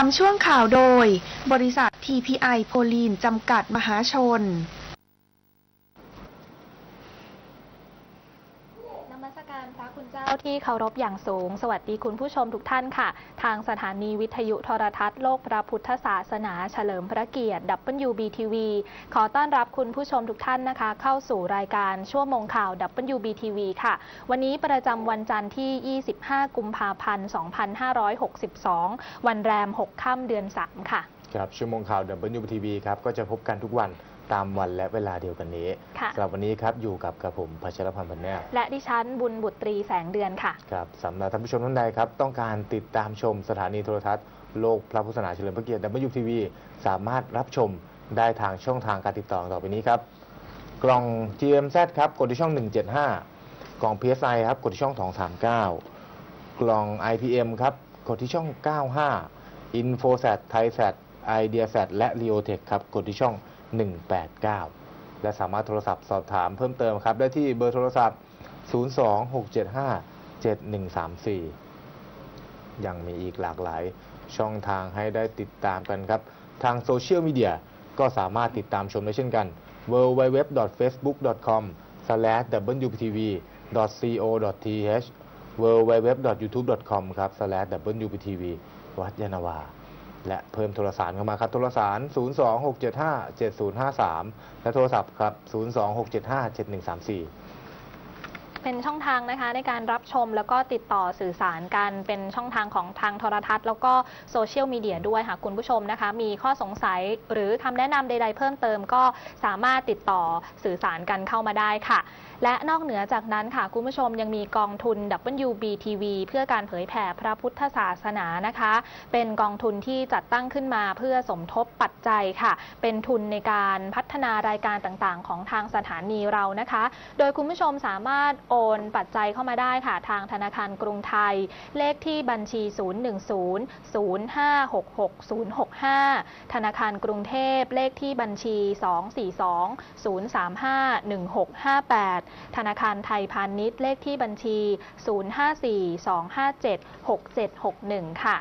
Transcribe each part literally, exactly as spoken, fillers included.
ช่วงข่าวโดยบริษัท ที พี ไอ โพลีนจำกัดมหาชนนมัสการพระคุณเจ้าที่เคารพอย่างสูงสวัสดีคุณผู้ชมทุกท่านค่ะทางสถานีวิทยุโทรทัศน์โลกพระพุทธศาสนาเฉลิมพระเกียรติ ดับเบิลยู บี ที วี ขอต้อนรับคุณผู้ชมทุกท่านนะคะเข้าสู่รายการชั่วโมงข่าว ดับเบิลยู บี ที วี ค่ะวันนี้ประจำวันจันทร์ที่ยี่สิบห้ากุมภาพันธ์ สองพันห้าร้อยหกสิบสอง วันแรมหกค่ำเดือนสามค่ะครับชั่วโมงข่าว ดับเบิลยู บี ที วี ครับก็จะพบกันทุกวันตามวันและเวลาเดียวกันนี้สำหรับวันนี้ครับอยู่กับกระผมพัชรพันธ์ บรรแนวและดิฉันบุญบุตรีแสงเดือนค่ะครับสำหรับท่านผู้ชมท่านใดครับต้องการติดตามชมสถานีโทรทัศน์โลกพระพุทธศาสนาเฉลิมพระเกียรติ ดับเบิลยู ที วี สามารถรับชมได้ทางช่องทางการติดต่อต่อไปนี้ครับกล่อง จี เอ็ม แซด ครับกดที่ช่องหนึ่งเจ็ดห้ากล่อง พี เอส ไอ ครับกดที่ช่องสองสามเก้ากล่อง ไอ พี เอ็ม ครับกดที่ช่องเก้าห้า InfoSat ThaiSat IdeaSat และ Leotech ครับกดที่ช่องหนึ่งแปดเก้าและสามารถโทรศัพท์สอบถามเพิ่มเติมครับได้ที่เบอร์โทรศัพท์ศูนย์ สอง หก เจ็ด ห้า เจ็ด หนึ่ง สาม สี่ยังมีอีกหลากหลายช่องทางให้ได้ติดตามกันครับทางโซเชียลมีเดียก็สามารถติดตามชมได้เช่นกัน ดับเบิลยู ดับเบิลยู ดับเบิลยู ดอท เฟซบุ๊ก ดอท คอม สแลช ดับเบิลยู บี ที วี ดอท ซี โอ ดอท ที เอช ดับเบิลยู ดับเบิลยู ดับเบิลยู ดอท ยูทูบ ดอท คอม ครับ สแลช ดับเบิลยู บี ที วี วัดยานนาวาและเพิ่มโทรสารเข้ามาครับโทรสาร ศูนย์ สอง หก เจ็ด ห้า เจ็ด ศูนย์ ห้า สาม และโทรศัพท์ครับ ศูนย์ สอง หก เจ็ด ห้า เจ็ด หนึ่ง สาม สี่เป็นช่องทางนะคะในการรับชมแล้วก็ติดต่อสื่อสารกันเป็นช่องทางของทางโทรทัศน์แล้วก็โซเชียลมีเดียด้วยค่ะคุณผู้ชมนะคะมีข้อสงสัยหรือคำแนะนำใดๆเพิ่มเติมก็สามารถติดต่อสื่อสารกันเข้ามาได้ค่ะและนอกเหนือจากนั้นค่ะคุณผู้ชมยังมีกองทุน ดับเบิลยู บี ที วี เพื่อการเผยแผ่พระพุทธศาสนานะคะเป็นกองทุนที่จัดตั้งขึ้นมาเพื่อสมทบปัจจัยค่ะเป็นทุนในการพัฒนารายการต่างๆของทางสถานีเรานะคะโดยคุณผู้ชมสามารถโอนปัจจัยเข้ามาได้ค่ะทางธนาคารกรุงไทยเลขที่บัญชี ศูนย์ หนึ่ง ศูนย์ ศูนย์ ห้า หก หก ศูนย์ หก ห้า ธนาคารกรุงเทพเลขที่บัญชี สอง สี่ สอง ศูนย์ สาม ห้า หนึ่ง หก ห้า แปดธนาคารไทยพาณิชย์เลขที่บัญชี ศูนย์ ห้า สี่ สอง ห้า เจ็ด หก เจ็ด หก หนึ่ง ค่ะ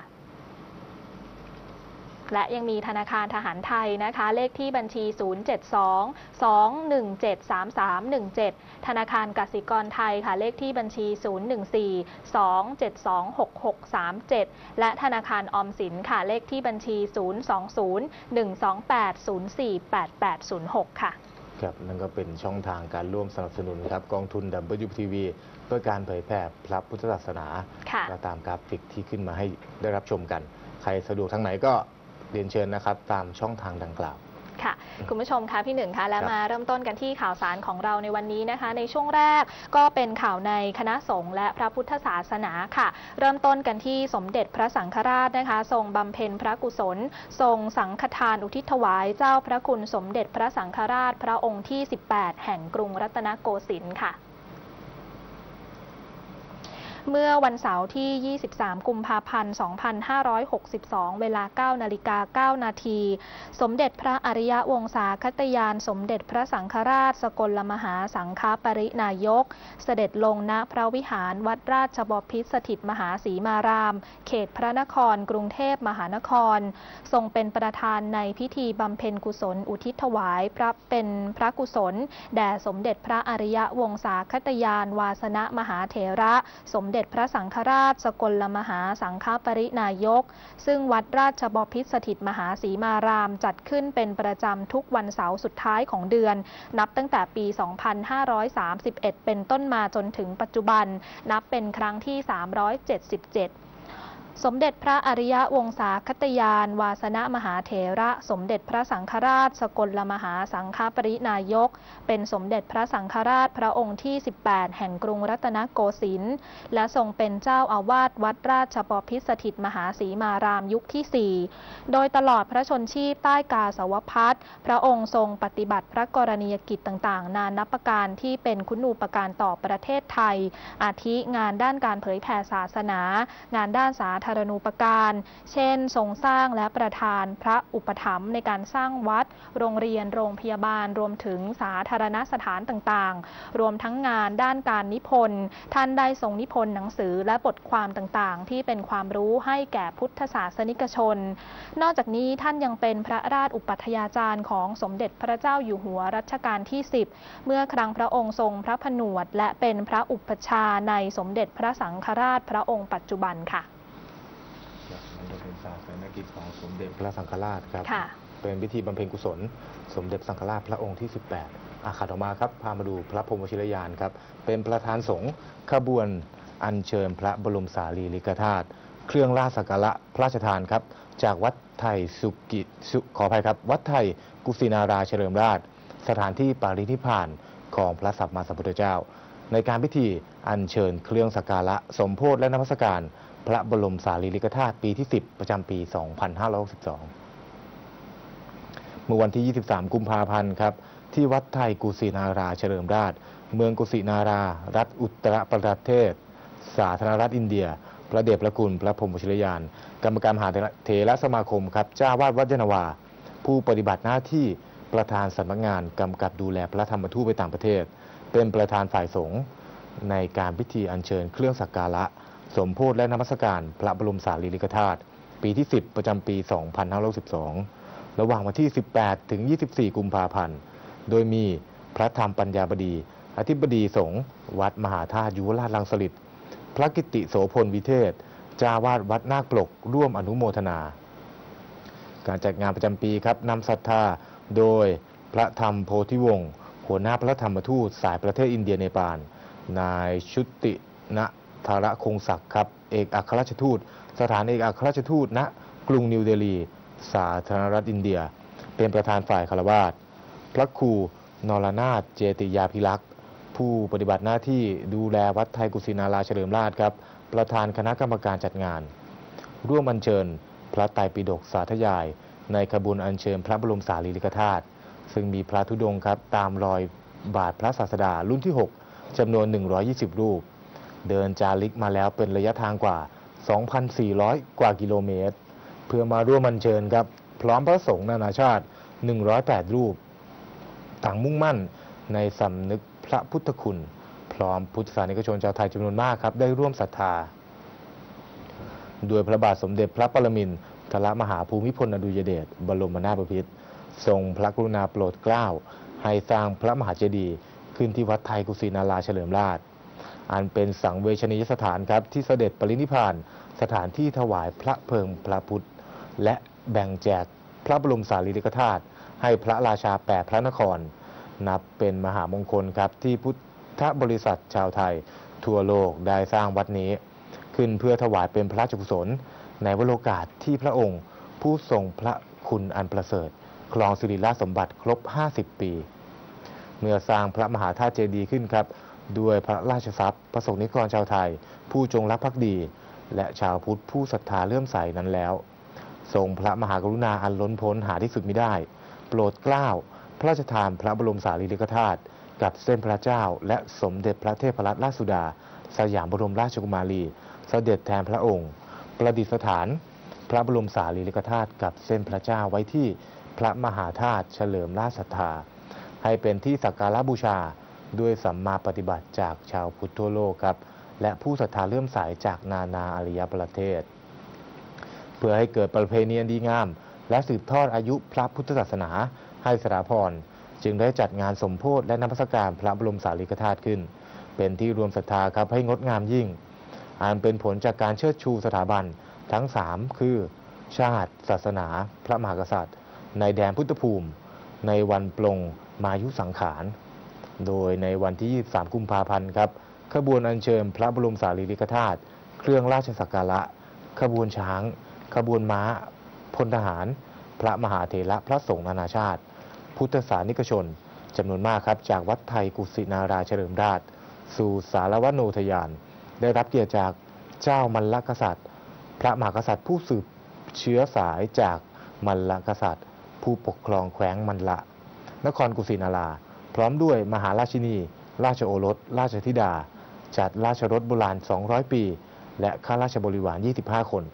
และยังมีธนาคารทหารไทยนะคะเลขที่บัญชี ศูนย์ เจ็ด สอง สอง หนึ่ง เจ็ด สาม สาม หนึ่ง เจ็ด ธนาคารกสิกรไทยค่ะเลขที่บัญชี ศูนย์ หนึ่ง สี่ สอง เจ็ด สอง หก หก สาม เจ็ด และธนาคารออมสินค่ะเลขที่บัญชี ศูนย์ สอง ศูนย์ หนึ่ง สอง แปด ศูนย์ สี่ แปด แปด ศูนย์ หก ค่ะครับนั่นก็เป็นช่องทางการร่วมสนับสนุนครับกองทุน ดับเบิลยู บี ที วี เพื่อการเผยแผ่พระพุทธศาสนาและตามกราฟิกที่ขึ้นมาให้ได้รับชมกันใครสะดวกทางไหนก็เรียนเชิญนะครับตามช่องทางดังกล่าวค่ะคุณผู้ชมคะพี่หนึ่งคะแล้วมาเริ่มต้นกันที่ข่าวสารของเราในวันนี้นะคะในช่วงแรกก็เป็นข่าวในคณะสงฆ์และพระพุทธศาสนาค่ะเริ่มต้นกันที่สมเด็จพระสังฆราชนะคะทรงบำเพ็ญพระกุศลทรงสังฆทานอุทิศถวายเจ้าพระคุณสมเด็จพระสังฆราชพระองค์ที่สิบแปดแห่งกรุงรัตนโกสินทร์ค่ะเมื่อวันเสาร์ที่ ยี่สิบสาม กุมภาพันธ์ สองพันห้าร้อยหกสิบสอง เวลา เก้า นาฬิกา เก้า นาทีสมเด็จพระอริยวงศาคตยานสมเด็จพระสังฆราชสกลมหาสังฆปรินายกเสด็จลงณพระวิหารวัดราชบพิตรสถิตมหาสีมารามเขตพระนครกรุงเทพมหานครทรงเป็นประธานในพิธีบำเพ็ญกุศลอุทิศถวายพระเป็นพระกุศลแด่สมเด็จพระอริยวงศาคตยานวาสนมหาเถระสมเด็จพระสังฆราชสกลมหาสังฆปรินายกซึ่งวัดราชบพิตรสถิตมหาสีมารามจัดขึ้นเป็นประจำทุกวันเสาร์สุดท้ายของเดือนนับตั้งแต่ปี สองพันห้าร้อยสามสิบเอ็ด เป็นต้นมาจนถึงปัจจุบันนับเป็นครั้งที่ สามร้อยเจ็ดสิบเจ็ดสมเด็จพระอริยวงศาคตยานวาสนมหาเถระสมเด็จพระสังฆราชสกลมหาสังฆปรินายกเป็นสมเด็จพระสังฆราชพระองค์ที่สิบแปดแห่งกรุงรัตนโกสินทร์และทรงเป็นเจ้าอาวาสวัดราชบพิตรสถิตมหาสีมารามยุคที่สี่โดยตลอดพระชนชีพใต้กาสาวพัสพระองค์ทรงปฏิบัติพระกรณียกิจต่างๆนานับประการที่เป็นคุณูปการต่อประเทศไทยอาทิงานด้านการเผยแผ่ศาสนางานด้านสาธธารณูปการ เช่นทรงสร้างและประทานพระอุปถัมภ์ในการสร้างวัดโรงเรียนโรงพยาบาลรวมถึงสาธารณสถานต่างๆรวมทั้งงานด้านการนิพนธ์ท่านได้ทรงนิพนธ์หนังสือและบทความต่างๆที่เป็นความรู้ให้แก่พุทธศาสนิกชนนอกจากนี้ท่านยังเป็นพระราชอุปัฏฐาจารย์ของสมเด็จพระเจ้าอยู่หัวรัชกาลที่สิบเมื่อครั้งพระองค์ทรงพระผนวดและเป็นพระอุปชฌาย์ในสมเด็จพระสังฆราชพระองค์ปัจจุบันค่ะนี่เป็นศาสนกิจของสมเด็จพระสังฆราชครับค่ะเป็นพิธีบำเพ็ญกุศลสมเด็จสังฆราชพระองค์ที่สิบแปดอาขาต่อมาครับพามาดูพระพรหมวชิรยานครับเป็นประธานสงฆ์ขบวนอัญเชิญพระบรมสารีริกธาตุเครื่องราชสักการะพระราชทานครับจากวัดไทยสุกิสุขออภัยครับวัดไทยกุสินาราเฉลิมราชสถานที่ปารินิพพานของพระสัมมาสัมพุทธเจ้าในการพิธีอัญเชิญเครื่องสักการะสมโภชและนมัสการพระบรมสารีริกธาตุปีที่สิบประจำปี สองพันห้าร้อยหกสิบสอง เมื่อวันที่ ยี่สิบสาม กุมภาพันธ์ครับที่วัดไทยกุสินาราเฉลิมราชเมืองกุสินารารัฐอุตตรประเทศสาธารณรัฐอินเดียพระเดชพระคุณพระพรหมวชิรยานกรรมการมหาเถรสมาคมครับเจ้าวาดวัดยานนาวาผู้ปฏิบัติหน้าที่ประธานสำนักงานกำกับดูแลพระธรรมทูตไปต่างประเทศเป็นประธานฝ่ายสงฆ์ในการพิธีอัญเชิญเครื่องสักการะสมโภชและนมัสการพระบรมสารีริกธาตุปีที่สิบประจำปี สองพันห้าร้อยสิบสอง ระหว่างวันที่ สิบแปด ถึง ยี่สิบสี่ กุมภาพันธ์โดยมีพระธรรมปัญญาบดีอธิบดีสงฆ์วัดมหาธาตุยุวราชรังสฤษฎ์พระกิตติโสพลวิเทศเจ้าวาดวัดนาคปลกร่วมอนุโมทนาการจัดงานประจำปีครับนำศรัทธาโดยพระธรรมโพธิวงศ์หัวหน้าพระธรรมทูตสายประเทศอินเดียเนปาลนายชุติณธารคงศักดิ์ครับเอกอัครราชทูตสถานเอกอัครราชทูตณกรุงนิวเดลีสาธารณรัฐอินเดียเป็นประธานฝ่ายคารวาสพระครูนรนาถเจติยาภิลักษ์ผู้ปฏิบัติหน้าที่ดูแลวัดไทยกุสินาราเฉลิมราชครับประธานคณะกรรมการจัดงานร่วมอัญเชิญพระไตรปิฎกสาธยายในขบวนอัญเชิญพระบรมสารีริกธาตุซึ่งมีพระธุดงค์ครับตามรอยบาทพระศาสดารุ่นที่หกจำนวนหนึ่งร้อยยี่สิบรูปเดินจาริกมาแล้วเป็นระยะทางกว่า สองพันสี่ร้อย กว่ากิโลเมตรเพื่อมาร่วมอัญเชิญครับพร้อมพระสงฆ์นานาชาติหนึ่งร้อยแปดรูปต่างมุ่งมั่นในสำนึกพระพุทธคุณพร้อมพุทธศาสนิกชนชาวไทยจำนวนมากครับได้ร่วมศรัทธาโดยพระบาทสมเด็จพระปรมินทรมหาภูมิพลอดุลยเดชบรมนาถบพิตรทรงพระกรุณาโปรดเกล้าให้สร้างพระมหาเจดีย์ขึ้นที่วัดไทยกุสินาราเฉลิมราชอันเป็นสังเวชนียสถานครับที่เสด็จปรินิพพานสถานที่ถวายพระเพลิงพระพุทธและแบ่งแจกพระบรมสารีริกธาตุให้พระราชาแปดพระนครนับเป็นมหามงคลครับที่พุทธบริษัทชาวไทยทั่วโลกได้สร้างวัดนี้ขึ้นเพื่อถวายเป็นพระราชกุศลในวโรกาสที่พระองค์ผู้ทรงพระคุณอันประเสริฐครองสิริราชสมบัติครบห้าสิบปีเมื่อสร้างพระมหาธาตุเจดีย์ขึ้นครับด้วยพระราชทรัพย์ประสงค์นิกรชาวไทยผู้จงรักภักดีและชาวพุทธผู้ศรัทธาเลื่อมใสนั้นแล้วทรงพระมหากรุณาอันล้นพ้นหาที่สุดมิได้โปรดเกล้าพระราชทานพระบรมสารีริกธาตุกับเส้นพระเจ้าและสมเด็จพระเทพรัตนราชสุดาสยามบรมราชกุมารีเสด็จแทนพระองค์ประดิษฐานพระบรมสารีริกธาตุกับเส้นพระเจ้าไว้ที่พระมหาธาตุเฉลิมราชศรัทธาให้เป็นที่สักการะบูชาด้วยสัมมาปฏิบัติจากชาวพุทธทั่วโลกครับและผู้ศรัทธาเลื่อมใสจากนานาอารยประเทศเพื่อให้เกิดประเพณีอันดีงามและสืบทอดอายุพระพุทธศาสนาให้สถาพรจึงได้จัดงานสมโภชและนมัสการพระบรมสารีริกธาตุขึ้นเป็นที่รวมศรัทธาครับให้งดงามยิ่งอันเป็นผลจากการเชิดชูสถาบันทั้งสามคือชาติศาสนาพระมหากษัตริย์ในแดนพุทธภูมิในวันปลงมายุสังขารโดยในวันที่ ยี่สิบสาม กุมภาพันธ์ครับขบวนอัญเชิญพระบรมสารีริกธาตุเครื่องราชสักการะขบวนช้างขบวนม้าพลทหารพระมหาเถระพระสงฆ์นานาชาติพุทธศาสนิกชนจำนวนมากครับจากวัดไทยกุสินาราเฉลิมราชสู่สารวโนทยานได้รับเกียรติจากเจ้ามัลลกษัตริย์พระมหากษัตริย์ผู้สืบเชื้อสายจากมัลลกษัตริย์ผู้ปกครองแคว้นมัลละนครกุสินาราพร้อมด้วยมหาราชินีราชโอรสราชธิดาจัดราชรถโบราณสองร้อยปีและข้าราชบริวารยี่สิบห้าคน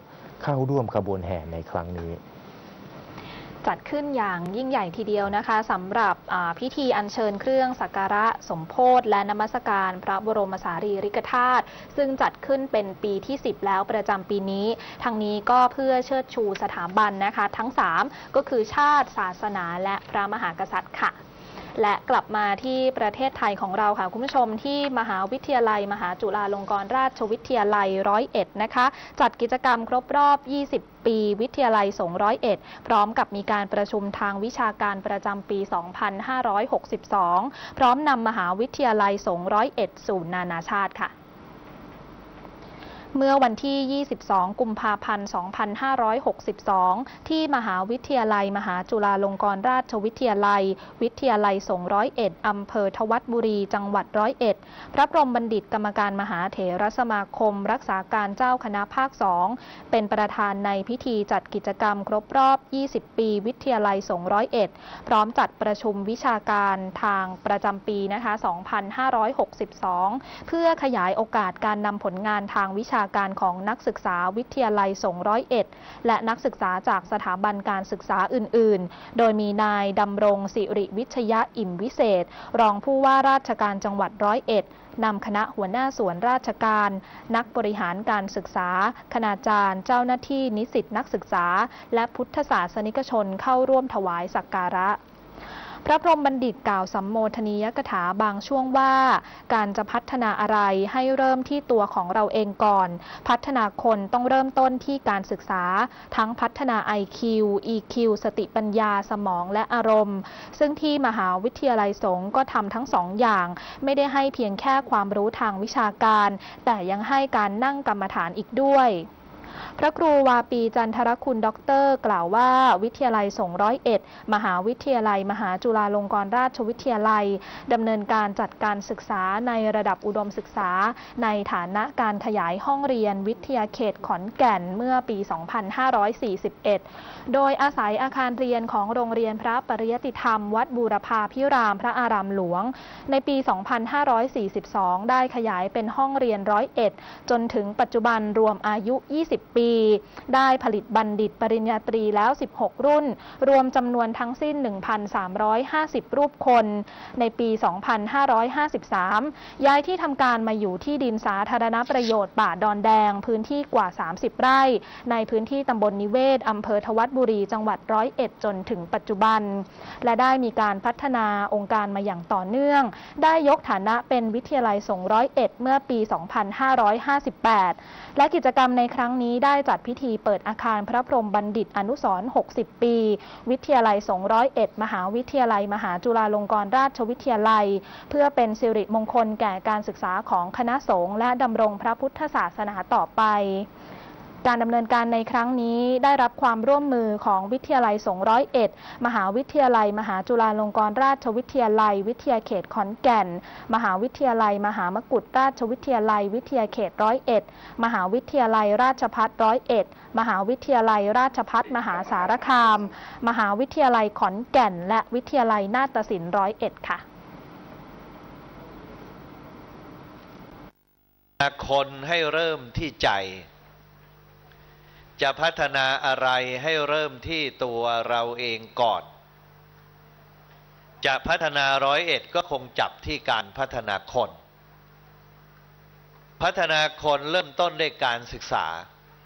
เข้าร่วมขบวนแห่ในครั้งนี้จัดขึ้นอย่างยิ่งใหญ่ทีเดียวนะคะสำหรับพิธีอัญเชิญเครื่องสักการะสมโภชและนมัสการพระบรมสารีริกธาตุซึ่งจัดขึ้นเป็นปีที่สิบแล้วประจำปีนี้ทางนี้ก็เพื่อเชิดชูสถาบันนะคะทั้งสามก็คือชาติศาสนาและพระมหากษัตริย์ค่ะและกลับมาที่ประเทศไทยของเราค่ะคุณผู้ชมที่มหาวิทยาลัยมหาจุฬาลงกรณราชวิทยาลัยร้อยเอ็ดนะคะจัดกิจกรรมครบรอบยี่สิบปีวิทยาลัยสงฆ์ร้อยเอ็ดพร้อมกับมีการประชุมทางวิชาการประจำปี สองพันห้าร้อยหกสิบสอง พร้อมนำมหาวิทยาลัยสงฆ์ร้อยเอ็ดสู่นานาชาติค่ะเมื่อวันที่ ยี่สิบสอง กุมภาพันธ์ สองพันห้าร้อยหกสิบสอง ที่มหาวิทยาลัยมหาจุฬาลงกรณราชวิทยาลัยวิทยาลัยสงฆ์ร้อยเอ็ดอำเภอทวัดบุรีจังหวัดร้อยเอ็ดพระพรหมบัณฑิตกรรมการมหาเถรสมาคมรักษาการเจ้าคณะภาคสองเป็นประธานในพิธีจัดกิจกรรมครบรอบ ยี่สิบ ปีวิทยาลัยสงฆ์ร้อยเอ็ดพร้อมจัดประชุมวิชาการทางประจำปีนะคะ สองพันห้าร้อยหกสิบสอง เพื่อขยายโอกาสการนำผลงานทางวิชาการของนักศึกษาวิทยาลัยสงฆ์ร้อยเอ็ดและนักศึกษาจากสถาบันการศึกษาอื่นๆโดยมีนายดำรงศิริวิชยะอิ่มวิเศษรองผู้ว่าราชการจังหวัดร้อยเอ็ดนำคณะหัวหน้าส่วนราชการนักบริหารการศึกษาคณาจารย์เจ้าหน้าที่นิสิตนักศึกษาและพุทธศาสนิกชนเข้าร่วมถวายสักการะพระพรหมบัณฑิตกล่าวสัมโมทนียกถาบางช่วงว่าการจะพัฒนาอะไรให้เริ่มที่ตัวของเราเองก่อนพัฒนาคนต้องเริ่มต้นที่การศึกษาทั้งพัฒนา ไอ คิว อี คิว สติปัญญาสมองและอารมณ์ซึ่งที่มหาวิทยาลัยสงฆ์ก็ทำทั้งสองอย่างไม่ได้ให้เพียงแค่ความรู้ทางวิชาการแต่ยังให้การนั่งกรรมฐานอีกด้วยพระครูวาปีจันทรคุณด็อกเตอร์กล่าวว่าวิทยาลัยสงฆ์ร้อยเอ็ดมหาวิทยาลัยมหาจุฬาลงกรณราชวิทยาลัยดำเนินการจัดการศึกษาในระดับอุดมศึกษาในฐานะการขยายห้องเรียนวิทยาเขตขอนแก่นเมื่อปี สองพันห้าร้อยสี่สิบเอ็ด โดยอาศัยอาคารเรียนของโรงเรียนพระปริยติธรรมวัดบูรพาพิรามพระอารามหลวงในปี สองพันห้าร้อยสี่สิบสอง ได้ขยายเป็นห้องเรียนร้อยเอ็ดจนถึงปัจจุบันรวมอายุ ยี่สิบ ปีได้ผลิตบัณฑิตปริญญาตรีแล้วสิบหกรุ่นรวมจำนวนทั้งสิ้น หนึ่งพันสามร้อยห้าสิบ รูปคนในปี สองพันห้าร้อยห้าสิบสาม ย้ายที่ทำการมาอยู่ที่ดินสาธารณประโยชน์ป่าดอนแดงพื้นที่กว่าสามสิบไร่ในพื้นที่ตำบลนิเวศอำเภอทวัดบุรีจังหวัดร้อยเอ็ดจนถึงปัจจุบันและได้มีการพัฒนาองค์การมาอย่างต่อเนื่องได้ยกฐานะเป็นวิทยาลัยสงฆ์ร้อยเอ็ดเมื่อปี สองพันห้าร้อยห้าสิบแปด และกิจกรรมในครั้งนี้ได้จัดพิธีเปิดอาคารพระพรหมบัณฑิตอนุสรณ์หกสิบปีวิทยาลัยสงฆ์ร้อยเอ็ดมหาวิทยาลัยมหาจุฬาลงกรณราชวิทยาลัยเพื่อเป็นสิริมงคลแก่การศึกษาของคณะสงฆ์และดำรงพระพุทธศาสนาต่อไปการดำเนินการในครั้งนี้ได้รับความร่วมมือของวิทยาลัยสงฆ์ร้อยเอ็ดมหาวิทยาลัยมหาจุฬาลงกรณราชวิทยาลัยวิทยาเขตขอนแก่นมหาวิทยาลัยมหามกุฏราชวิทยาลัยวิทยาเขตร้อยเอ็ดมหาวิทยาลัยราชภัฏร้อยเอ็ดมหาวิทยาลัยราชภัฏมหาสารคามมหาวิทยาลัยขอนแก่นและวิทยาลัยนาฏศิลป์ร้อยเอ็ดค่ะคนให้เริ่มที่ใจจะพัฒนาอะไรให้เริ่มที่ตัวเราเองก่อนจะพัฒนาร้อยเอ็ดก็คงจับที่การพัฒนาคนพัฒนาคนเริ่มต้นด้วยการศึกษา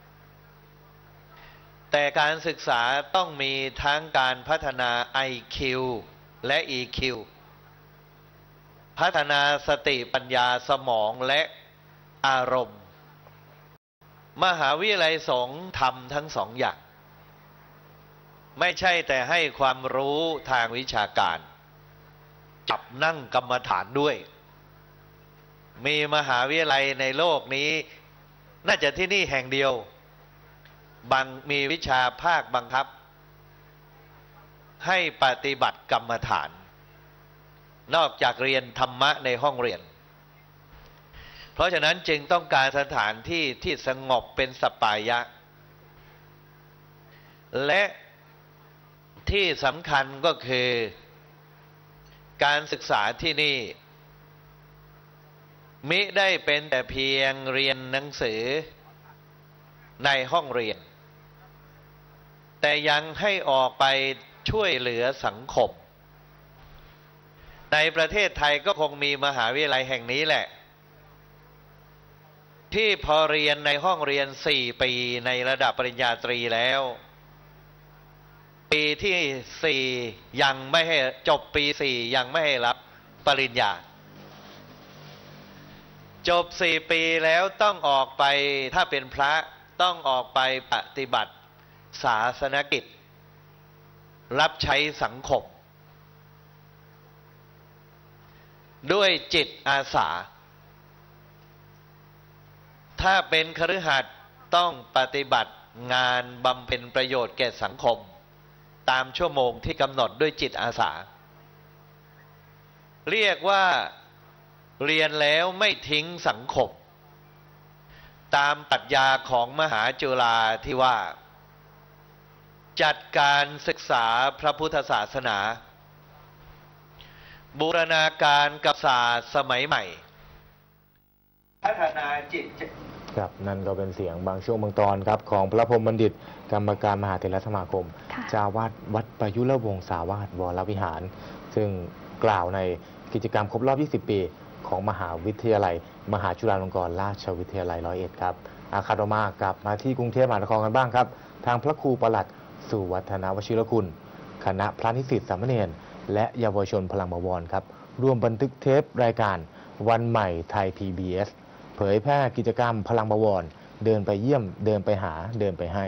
แต่การศึกษาต้องมีทั้งการพัฒนา ไอ คิว และ อี คิว พัฒนาสติปัญญาสมองและอารมณ์มหาวิทยาลัยสงฆ์ทำทั้งสองอย่างไม่ใช่แต่ให้ความรู้ทางวิชาการจับนั่งกรรมฐานด้วยมีมหาวิทยาลัยในโลกนี้น่าจะที่นี่แห่งเดียวบังมีวิชาภาคบังคับให้ปฏิบัติกรรมฐานนอกจากเรียนธรรมะในห้องเรียนเพราะฉะนั้นจึงต้องการสถานที่ที่สงบเป็นสัปปายะและที่สำคัญก็คือการศึกษาที่นี่มิได้เป็นแต่เพียงเรียนหนังสือในห้องเรียนแต่ยังให้ออกไปช่วยเหลือสังคมในประเทศไทยก็คงมีมหาวิทยาลัยแห่งนี้แหละที่พอเรียนในห้องเรียนสี่ปีในระดับปริญญาตรีแล้วปีที่สี่ยังไม่ให้จบปีสี่ยังไม่ให้รับปริญญาจบสี่ปีแล้วต้องออกไปถ้าเป็นพระต้องออกไปปฏิบัติศาสนกิจรับใช้สังคมด้วยจิตอาสาถ้าเป็นคฤหัสถ์ต้องปฏิบัติงานบำเพ็ญประโยชน์แก่สังคมตามชั่วโมงที่กำหนดด้วยจิตอาสาเรียกว่าเรียนแล้วไม่ทิ้งสังคมตามปรัชญาของมหาจุฬาที่ว่าจัดการศึกษาพระพุทธศาสนาบูรณาการกับศาสตร์สมัยใหม่พัฒนาจิตครับนั่นก็เป็นเสียงบางช่วงบางตอนครับของพระพรหมบัณฑิตกรรมการมหาเถรสมาคมเจ้าวาดวัดประยุรวงศาวาสวรวิหารซึ่งกล่าวในกิจกรรมครบรอบยี่สิบปีของมหาวิทยาลัยมหาจุฬาลงกรณราชวิทยาลัยร้อยเอ็ดครับอาคาดมากลับมาที่กรุงเทพมหานครกันบ้างครับทางพระครูประหลัดสุวัฒนวชิรคุณคณะพระนิสิตสามเณรและเยาวชนพลังบวรครับร่วมบันทึกเทปรายการวันใหม่ไทย พี บี เอส เผยแพร่กิจกรรมพลังบวรเดินไปเยี่ยมเดินไปหาเดินไปให้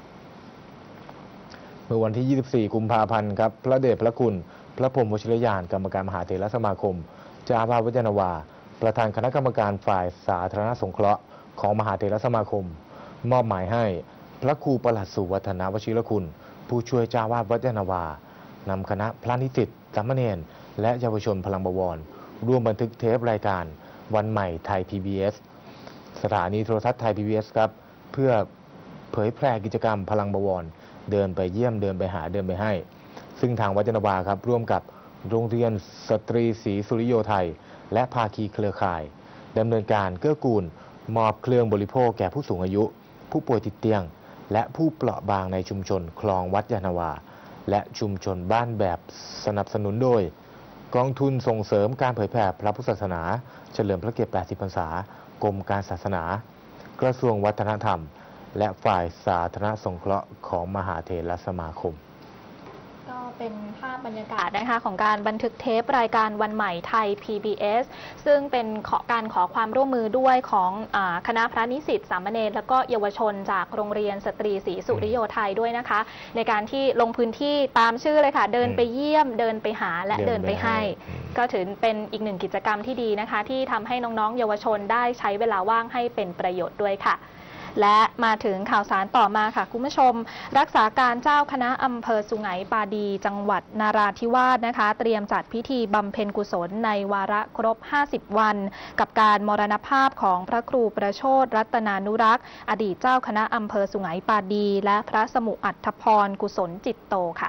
เมื่อวันที่ยี่สิบสี่กุมภาพันธ์ครับพระเดชพระคุณพระพรหมวชิรยานกรรมการมหาเถรสมาคมเจ้าอาวาสวัดยานนาวาประธานคณะกรรมการฝ่ายสาธารณสงเคราะห์ของมหาเถรสมาคมมอบหมายให้พระครูประหลัดสุวัฒนวชิรคุณผู้ช่วยเจ้าอาวาสวัดยานนาวานำคณะพระนิสิตสามเณรและเยาวชนพลังบวรร่วมบันทึกเทปรายการวันใหม่ไทย พี บี เอส สถานีโทรทัศน์ไทย พี บี เอส ครับเพื่อเผยแพร่กิจกรรมพลังบวรเดินไปเยี่ยมเดินไปหาเดินไปให้ซึ่งทางวัดยานนาวาครับร่วมกับโรงเรียนสตรีศรีสุริโยไทยและภาคีเครือข่ายดำเนินการเกื้อกูลมอบเครื่องบริโภคแก่ผู้สูงอายุผู้ป่วยติดเตียงและผู้เปราะบางในชุมชนคลองวัดยานนาวาและชุมชนบ้านแบบสนับสนุนโดยกองทุนส่งเสริมการเผยแพร่พระพุทธศาสนาเฉลิมพระเกียรติแปดสิบพรรษากรมการศาสนากระทรวงวัฒนธรรมและฝ่ายสาธารณสงเคราะห์ของมหาเถรสมาคมก็เป็นภาพบรรยากาศนะคะของการบันทึกเทปรายการวันใหม่ไทย พี บี เอส ซึ่งเป็นขอการขอความร่วมมือด้วยของอาคณะพระนิสิตสามเณรและก็เยาวชนจากโรงเรียนสตรีศรีสุริโยไทยด้วยนะคะในการที่ลงพื้นที่ตามชื่อเลยค่ะเดินไปเยี่ยมเดินไปหาและเดินไปให้ก็ถือเป็นอีกหนึ่งกิจกรรมที่ดีนะคะที่ทำให้น้องๆเยาวชนได้ใช้เวลาว่างให้เป็นประโยชน์ด้วยค่ะและมาถึงข่าวสารต่อมาค่ะคุณผู้ชมรักษาการเจ้าคณะอำเภอสุไหงปาดีจังหวัดนราธิวาสนะคะเตรียมจัดพิธีบำเพ็ญกุศลในวาระครบห้าสิบวันกับการมรณภาพของพระครูประโชติรัตนานุรักษ์อดีตเจ้าคณะอำเภอสุไหงปาดีและพระสมุอัฏฐพรกุศลจิตโตค่ะ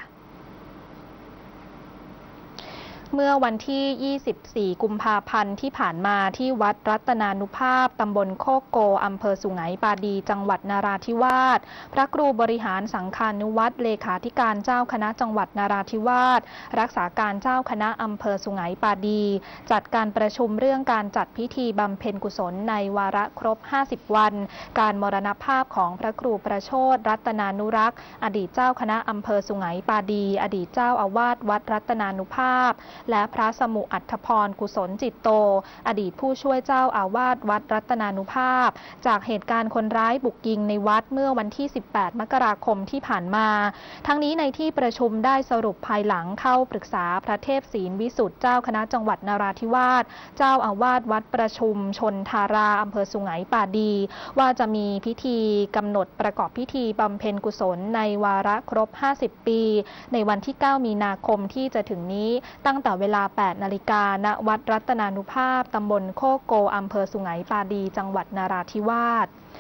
เมื่อวันที่ยี่สิบสี่กุมภาพันธ์ที่ผ่านมาที่วัดรัตนานุภาพตำบลโคกโกอำเภอสุไหงปาดีจังหวัดนราธิวาสพระครูบริหารสังฆานุวัตรเลขาธิการเจ้าคณะจังหวัดนราธิวาสรักษาการเจ้าคณะอำเภอสุไหงปาดีจัดการประชุมเรื่องการจัดพิธีบำเพ็ญกุศลในวาระครบห้าสิบวันการมรณภาพของพระครูประโชติรัตนานุรักษ์อดีตเจ้าคณะอำเภอสุไหงปาดีอดีตเจ้าอาวาสวัดรัตนานุภาพและพระสมุอัฏฐพรกุศลจิตโตอดีตผู้ช่วยเจ้าอาวาสวัดรัตนานุภาพจากเหตุการณ์คนร้ายบุกยิงในวัดเมื่อวันที่สิบแปดมกราคมที่ผ่านมาทั้งนี้ในที่ประชุมได้สรุปภายหลังเข้าปรึกษาพระเทพศีลวิสุทธิ์เจ้าคณะจังหวัดนราธิวาสเจ้าอาวาสวัดประชุมชนทาราอำเภอสุไหงปาดีว่าจะมีพิธีกำหนดประกอบพิธีบำเพ็ญกุศลในวาระครบห้าสิบปีในวันที่เก้ามีนาคมที่จะถึงนี้ตั้งแต่เวลาแปดนาฬิกาณวัดรัตนานุภาพตำบลโคกโกอำเภอสุไหงปาดีจังหวัดนราธิวาส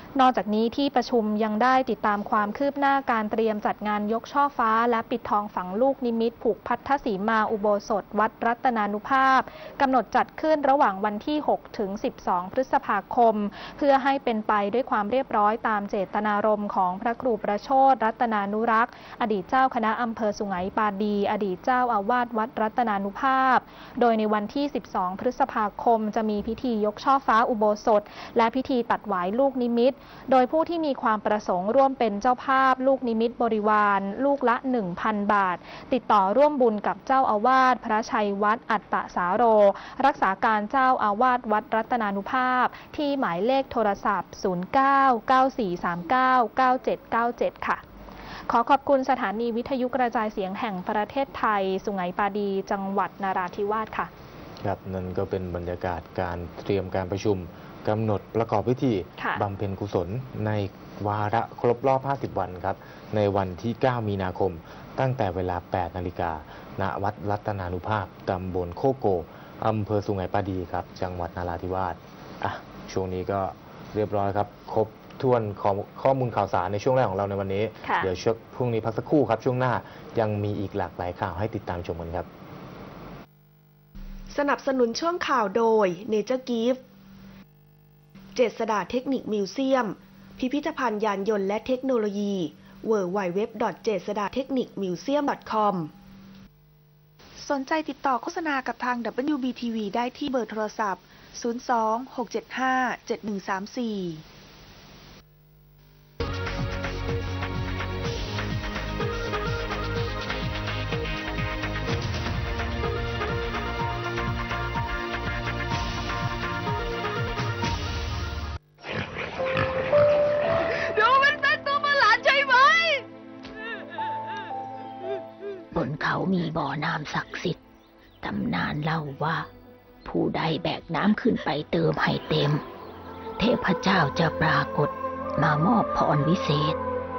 นอกจากนี้ที่ประชุมยังได้ติดตามความคืบหน้าการเตรียมจัดงานยกช่อฟ้าและปิดทองฝังลูกนิมิตผูกพัทธสีมาอุโบสถวัดรัตนานุภาพกำหนดจัดขึ้นระหว่างวันที่ หกถึงสิบสอง พฤษภาคมเพื่อให้เป็นไปด้วยความเรียบร้อยตามเจตนารมณ์ของพระครูประโชติรัตนานุรักษ์อดีตเจ้าคณะอำเภอสุไหงปาดีอดีตเจ้าอาวาสวัดรัตนานุภาพโดยในวันที่ สิบสอง พฤษภาคมจะมีพิธียกช่อฟ้าอุโบสถและพิธีตัดหวายลูกนิมิตโดยผู้ที่มีความประสงค์ร่วมเป็นเจ้าภาพลูกนิมิตบริวารลูกละ หนึ่งพัน บาทติดต่อร่วมบุญกับเจ้าอาวาสพระชัยวัฒน์อัตตสาโรรักษาการเจ้าอาวาสวัดรัตนานุภาพที่หมายเลขโทรศัพท์ ศูนย์ เก้า เก้า สี่ สาม เก้า เก้า เจ็ด เก้า เจ็ด ค่ะขอขอบคุณสถานีวิทยุกระจายเสียงแห่งประเทศไทยสุไหงปาดีจังหวัดนราธิวาสค่ะครับนั่นก็เป็นบรรยากาศการเตรียมการประชุมกำหนดประกอบพิธีบำเพ็ญกุศลในวาระครบรอบ ห้าสิบ วันครับในวันที่ เก้า มีนาคมตั้งแต่เวลา แปด นาฬิกาณวัดรัตนานุภาพตำบลโคโกอำเภอสุไหงปาดีครับจังหวัดนราธิวาสอ่ะช่วงนี้ก็เรียบร้อยครับครบถ้วนข้อมูลข่าวสารในช่วงแรกของเราในวันนี้เดี๋ยวช่วงพรุ่งนี้พักสักครู่ครับช่วงหน้ายังมีอีกหลากหลายข่าวให้ติดตามชมกันครับสนับสนุนช่วงข่าวโดย Nature Gift เจษฎาเทคนิคมิวเซียมพิพิธภัณฑ์ยานยนต์และเทคโนโลยี ดับเบิลยู ดับเบิลยู ดับเบิลยู ดอท เจษฎาเทคนิคมิวเซียม ดอท คอม สนใจติดต่อโฆษณากับทาง ดับเบิลยู บี ที วี ได้ที่เบอร์โทรศัพท์ ศูนย์ สอง หก เจ็ด ห้า เจ็ด หนึ่ง สาม สี่บนเขามีบ่อน้ำศักดิ์สิทธิ์ตำนานเล่าว่าผู้ใดแบกน้ำขึ้นไปเติมให้เต็มเทพเจ้าจะปรากฏมามอบพรวิเศษ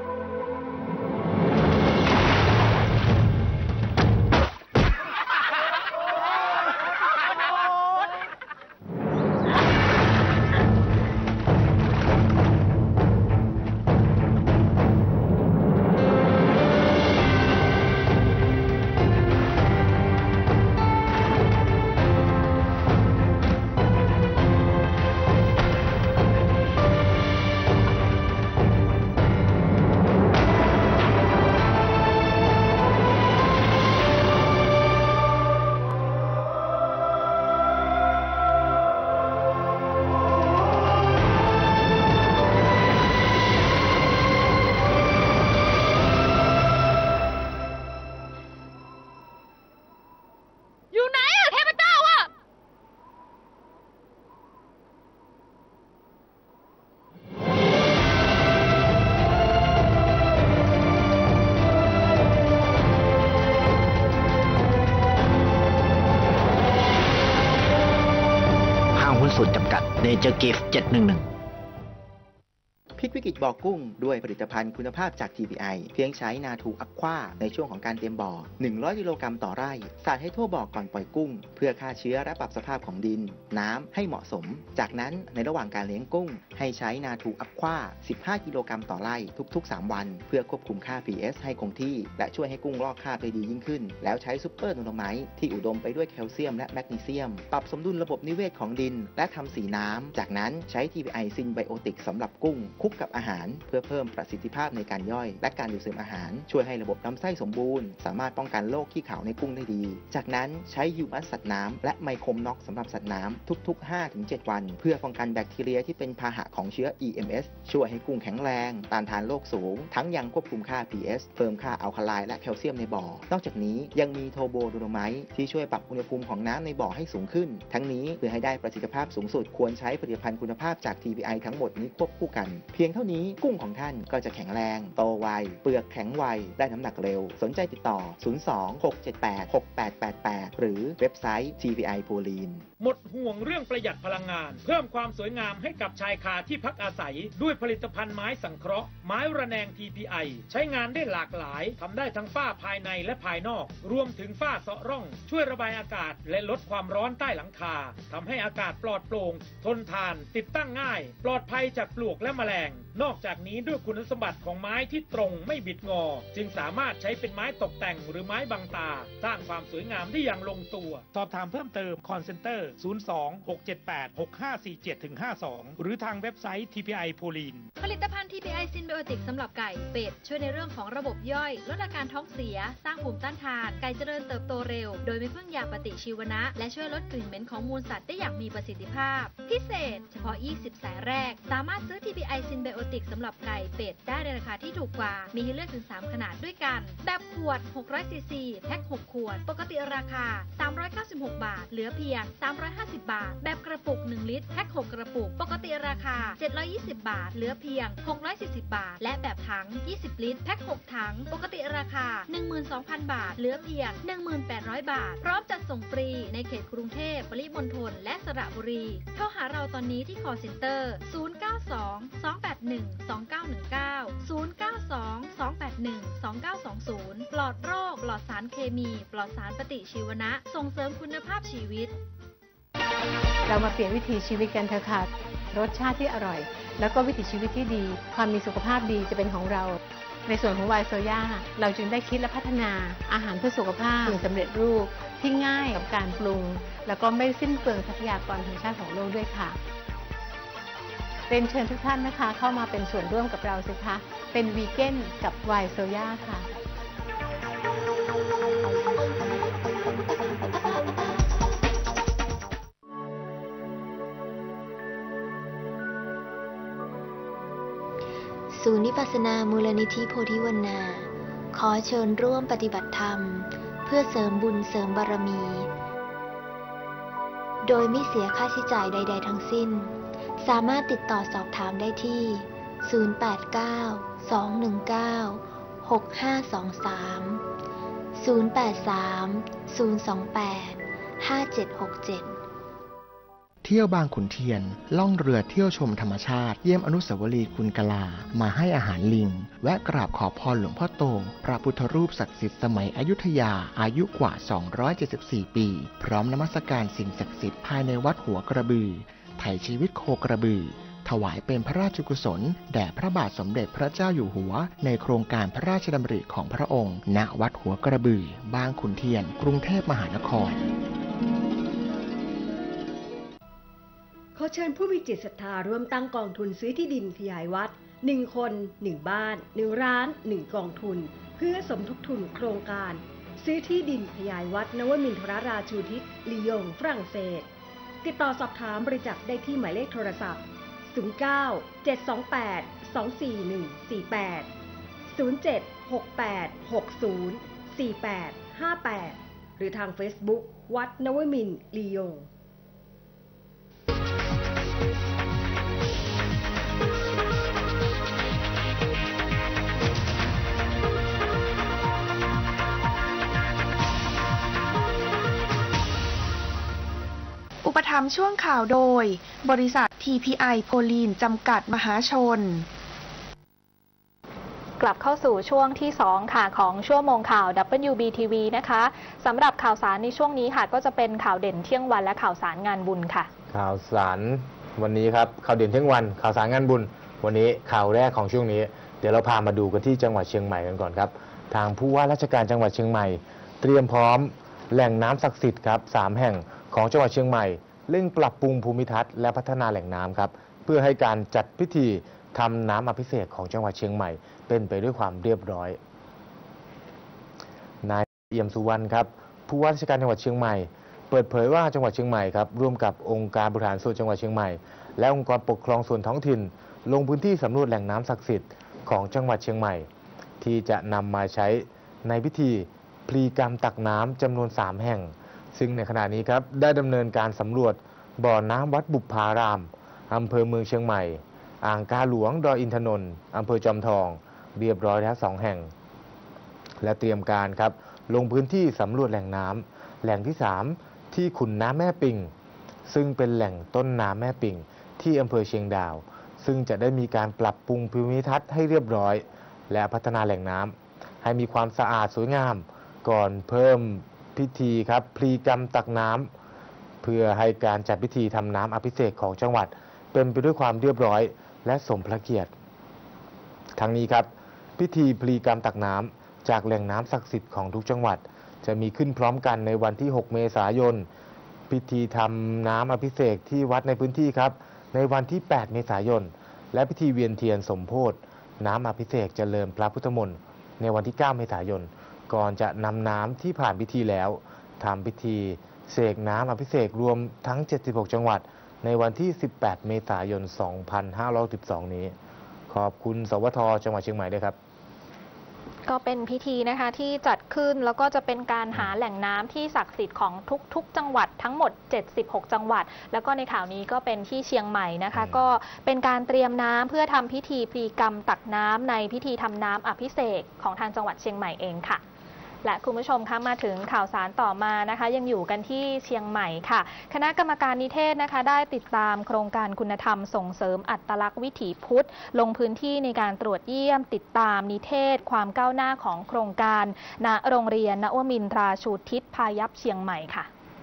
ส่วนจำกัด Nature Gift เจ็ดหนึ่งหนึ่งพลิกวิกฤตบ่อกุ้งด้วยผลิตภัณฑ์คุณภาพจาก ที พี ไอ เพียงใช้นาทูอัควาในช่วงของการเตรียมบ่อ หนึ่งร้อย กิโลกรัมต่อไร่สาดให้ทั่วบ่อก่อนปล่อยกุ้งเพื่อฆ่าเชื้อและปรับสภาพของดินน้ำให้เหมาะสมจากนั้นในระหว่างการเลี้ยงกุ้งให้ใช้นาทูอัควา สิบห้า กิโลกรัมต่อไร่ทุกๆ สาม วันเพื่อควบคุมค่า พี เอช ให้คงที่และช่วยให้กุ้งลอกคราบได้ดียิ่งขึ้นแล้วใช้ซุปเปอร์โดโลไมต์ที่อุดมไปด้วยแคลเซียมและแมกนีเซียมปรับสมดุลระบบนิเวศของดินและทำสีน้ำจากนั้นใช้ ที พี ไอ ซินไบโอติกสำหรับกุ้งคลุกกับอาหารเพื่อเพิ่มประสิทธิภาพในการย่อยและการดูดซึมอาหารช่วยให้ระบบลำไส้สมบูรณ์สามารถป้องกันโรคขี้ขาวในกุ้งได้ดีจากนั้นใช้ฮิวมัสสัตว์น้ำและไมโครน็อกสำหรับสัตว์น้ำทุกๆ ห้าถึงเจ็ด วันเพื่อป้องกันแบคทีเรียที่เป็นพาหะของเชื้อ อี เอ็ม เอส ช่วยให้กุ้งแข็งแรงต้านทานโรคสูงทั้งยังควบคุมค่า พี เอช เพิ่มค่าอัลคาไลน์และแคลเซียมในบ่อนอกจากนี้ยังมีโทโบโดโลไมต์ที่ช่วยปรับอุณหภูมิของน้ำในบ่อให้สูงขึ้นทั้งนี้เพื่อให้ได้ประสิทธิภาพสูงสุดควรใช้ผลิตภัณฑ์คุณภาพจาก ที พี ไอ ทั้งหมดนี้ควบคู่กันเพียงเท่านี้กุ้งของท่านก็จะแข็งแรงโตไวเปลือกแข็งไวได้น้ำหนักเร็วสนใจติดต่อศูนย์ สอง หก เจ็ด แปด หก แปด แปด แปดหรือเว็บไซต์ ที พี ไอ Poline หมดห่วงเรื่องประหยัดพลังงานเพิ่มความสวยงามให้กับชายคาที่พักอาศัยด้วยผลิตภัณฑ์ไม้สังเคราะห์ไม้ระแนง ที พี ไอ ใช้งานได้หลากหลายทำได้ทั้งฝ้าภายในและภายนอกรวมถึงฝ้าเซาะร่องช่วยระบายอากาศและลดความร้อนใต้หลังคาทำให้อากาศปลอดโปร่งทนทานติดตั้งง่ายปลอดภัยจากปลวกและแมลงงนอกจากนี้ด้วยคุณสมบัติของไม้ที่ตรงไม่บิดงอจึงสามารถใช้เป็นไม้ตกแต่งหรือไม้บังตาสร้างความสวยงามได้อย่างลงตัวสอบถามเพิ่มเติม call center ศูนย์ สอง หก เจ็ด แปด หก ห้า สี่ เจ็ด ห้า สอง หรือทางเว็บไซต์ ที พี ไอ โพลีนผลิตภัณฑ์ ที พี ไอ Synbiotic สำหรับไก่เป็ดช่วยในเรื่องของระบบย่อยลดอาการท้องเสียสร้างภูมิต้านทานไก่เจริญเติบโตเร็วโดยไม่พึ่งยาปฏิชีวนะและช่วยลดกลิ่นเหม็นของมูลสัตว์ได้อย่างมีประสิทธิภาพพิเศษเฉพาะยี่สิบสายแรกสามารถซื้อ ที พี ไอ Synbiotic สำหรับไก่เป็ดได้ในราคาที่ถูกกว่ามีให้เลือกถึงสามขนาดด้วยกันแบบขวดหกร้อยซีซีแพ็คหกขวดปกติราคาสามร้อยเก้าสิบหกบาทเหลือเพียงสามร้อยห้าสิบบาทแบบกระปุกหนึ่งลิตรแพ็คหกกระปุกปกติราคาเจ็ดร้อยยี่สิบบาทเหลือเพียงหกร้อยสี่สิบบาทและแบบถังยี่สิบลิตรแพ็คหกถังปกติราคา หนึ่งหมื่นสองพัน บาทเหลือเพียง หนึ่งพันแปดร้อย บาทพร้อมจัดส่งฟรีในเขตกรุงเทพปริมณฑลและสระบุรีโทรหาเราตอนนี้ที่ call center ศูนย์ เก้า สอง สอง แปด หนึ่ง สอง เก้า หนึ่ง เก้า ศูนย์ เก้า สอง สอง แปด หนึ่ง สอง เก้า สอง ศูนย์ปลอดโรคปลอดสารเคมีปลอดสารปฏิชีวนะส่งเสริมคุณภาพชีวิตเรามาเปลี่ยนวิถีชีวิตกันเถอะค่ะรสชาติที่อร่อยแล้วก็วิถีชีวิตที่ดีความมีสุขภาพดีจะเป็นของเราในส่วนของไวน์โซย่าเราจึงได้คิดและพัฒนาอาหารเพื่อสุขภาพสำเร็จรูปที่ง่ายกับการปรุงแล้วก็ไม่สิ้นเปลืองทรัพยากรธรรมชาติของโลกด้วยค่ะเรียนเชิญทุกท่านนะคะเข้ามาเป็นส่วนร่วมกับเราสิคะเป็นวีแกนกับไวน์โซย่าค่ะศูนย์วิปัสสนามูลนิธิโพธิวนาขอเชิญร่วมปฏิบัติธรรมเพื่อเสริมบุญเสริมบารมีโดยไม่เสียค่าใช้จ่ายใดๆทั้งสิ้นสามารถติดต่อสอบถามได้ที่ศูนย์ แปด เก้า สอง หนึ่ง เก้า หก ห้า สอง สาม ศูนย์ แปด สาม ศูนย์ สอง แปด ห้า เจ็ด หก เจ็ดเที่ยวบางขุนเทียนล่องเรือเที่ยวชมธรรมชาติเยี่ยมอนุสาวรีย์กุนกลามาให้อาหารลิงแวะกราบขอพรหลวงพ่อโตพระพุทธรูปศักดิ์สิทธิ์สมัยอยุธยาอายุกว่าสองร้อยเจ็ดสิบสี่ปีพร้อมนมัสการสิ่งศักดิ์สิทธิ์ภายในวัดหัวกระบือไถ่ชีวิตโคกระบือถวายเป็นพระราชกุศลแด่พระบาทสมเด็จพระเจ้าอยู่หัวในโครงการพระราชดำริของพระองค์ณวัดหัวกระบือบางขุนเทียนกรุงเทพมหานครขอเชิญผู้มีจิตศรัทธาร่วมตั้งกองทุนซื้อที่ดินขยายวัดหนึ่งคนหนึ่งบ้านหนึ่งร้านหนึ่งกองทุนเพื่อสมทบทุนโครงการซื้อที่ดินขยายวัดนวมินทรราชูทิศลียงฝรั่งเศสติดต่อสอบถามบริจาคได้ที่หมายเลขโทรศัพท์ศูนย์ เก้า เจ็ด สอง แปด สอง สี่ หนึ่ง สี่ แปด ศูนย์ เจ็ด หก แปด หก ศูนย์ สี่ แปด ห้า แปดหรือทาง Facebook วัดนวมินทรลียงอุปถัมภ์ช่วงข่าวโดยบริษัท ที พี ไอ โพลีน จำกัดมหาชนกลับเข้าสู่ช่วงที่สองค่ะของชั่วโมงข่าว ดับเบิลยู บี ที วี นะคะสำหรับข่าวสารในช่วงนี้ค่ะก็จะเป็นข่าวเด่นเที่ยงวันและข่าวสารงานบุญค่ะข่าวสารวันนี้ครับข่าวเด่นเที่ยงวันข่าวสารงานบุญวันนี้ข่าวแรกของช่วงนี้เดี๋ยวเราพามาดูกันที่จังหวัดเชียงใหม่กันก่อนครับทางผู้ว่าราชการจังหวัดเชียงใหม่เตรียมพร้อมแหล่งน้ำศักดิ์สิทธิ์ครับสามแห่งของจังหวัดเชียงใหม่เร่งปรับปรุงภูมิทัศน์และพัฒนาแหล่งน้ำครับเพื่อให้การจัดพิธีทำน้ำอภิเษกของจังหวัดเชียงใหม่เป็นไปด้วยความเรียบร้อยนายเอี่ยมสุวรรณครับผู้ว่าราชการจังหวัดเชียงใหม่เปิดเผยว่าจังหวัดเชียงใหม่ครับร่วมกับองค์การบริหารส่วนจังหวัดเชียงใหม่และองค์กรปกครองส่วนท้องถิ่นลงพื้นที่สำรวจแหล่งน้ำศักดิ์สิทธิ์ของจังหวัดเชียงใหม่ที่จะนำมาใช้ในพิธีพลีกรรมตักน้ำจำนวนสามแห่งซึ่งในขณะนี้ครับได้ดำเนินการสำรวจบ่อน้ำวัดบุพารามอำเภอเมืองเชียงใหม่อ่างกาหลวงดอยอินทนนท์อำเภอจอมทองเรียบร้อยแล้วสองแห่งและเตรียมการครับลงพื้นที่สำรวจแหล่งน้ำแหล่งที่สามที่ขุนน้ำแม่ปิงซึ่งเป็นแหล่งต้นน้ำแม่ปิงที่อำเภอเชียงดาวซึ่งจะได้มีการปรับปรุงภูมิทัศน์ให้เรียบร้อยและพัฒนาแหล่งน้ำให้มีความสะอาดสวยงามก่อนเพิ่มพิธีครับพลีกรรมตักน้ำเพื่อให้การจัดพิธีทำน้ำอภิเษกของจังหวัดเป็นไปด้วยความเรียบร้อยและสมพระเกียรติทั้งนี้ครับพิธีพลีกรรมตักน้ำจากแหล่งน้ำศักดิ์สิทธิ์ของทุกจังหวัดจะมีขึ้นพร้อมกันในวันที่หกเมษายนพิธีทำน้ำอภิเษกที่วัดในพื้นที่ครับในวันที่แปดเมษายนและพิธีเวียนเทียนสมโภชน้ำอภิเษกเจริญพระพุทธมนต์ในวันที่เก้าเมษายนก่อนจะนำน้ำที่ผ่านพิธีแล้วทำพิธีเสกน้ำอภิเษกรวมทั้งเจ็ดสิบหกจังหวัดในวันที่สิบแปดเมษายนสองพันห้าร้อยสิบสองนี้ขอบคุณสวทจังหวัดเชียงใหม่ด้วยครับก็เป็นพิธีนะคะที่จัดขึ้นแล้วก็จะเป็นการหาแหล่งน้ำที่ศักดิ์สิทธิ์ของทุกๆจังหวัดทั้งหมดเจ็ดสิบหกจังหวัดแล้วก็ในข่าวนี้ก็เป็นที่เชียงใหม่นะคะก็เป็นการเตรียมน้ำเพื่อทำพิธีพลีกรรมตักน้ำในพิธีทำน้ำอภิเษกของทางจังหวัดเชียงใหม่เองค่ะและคุณผู้ชมคะมาถึงข่าวสารต่อมานะคะยังอยู่กันที่เชียงใหม่ค่ะคณะกรรมการนิเทศนะคะได้ติดตามโครงการคุณธรรมส่งเสริมอัตลักษณ์วิถีพุทธลงพื้นที่ในการตรวจเยี่ยมติดตามนิเทศความก้าวหน้าของโครงการณโรงเรียนนวมินทราชูทิศพายัพเชียงใหม่ค่ะ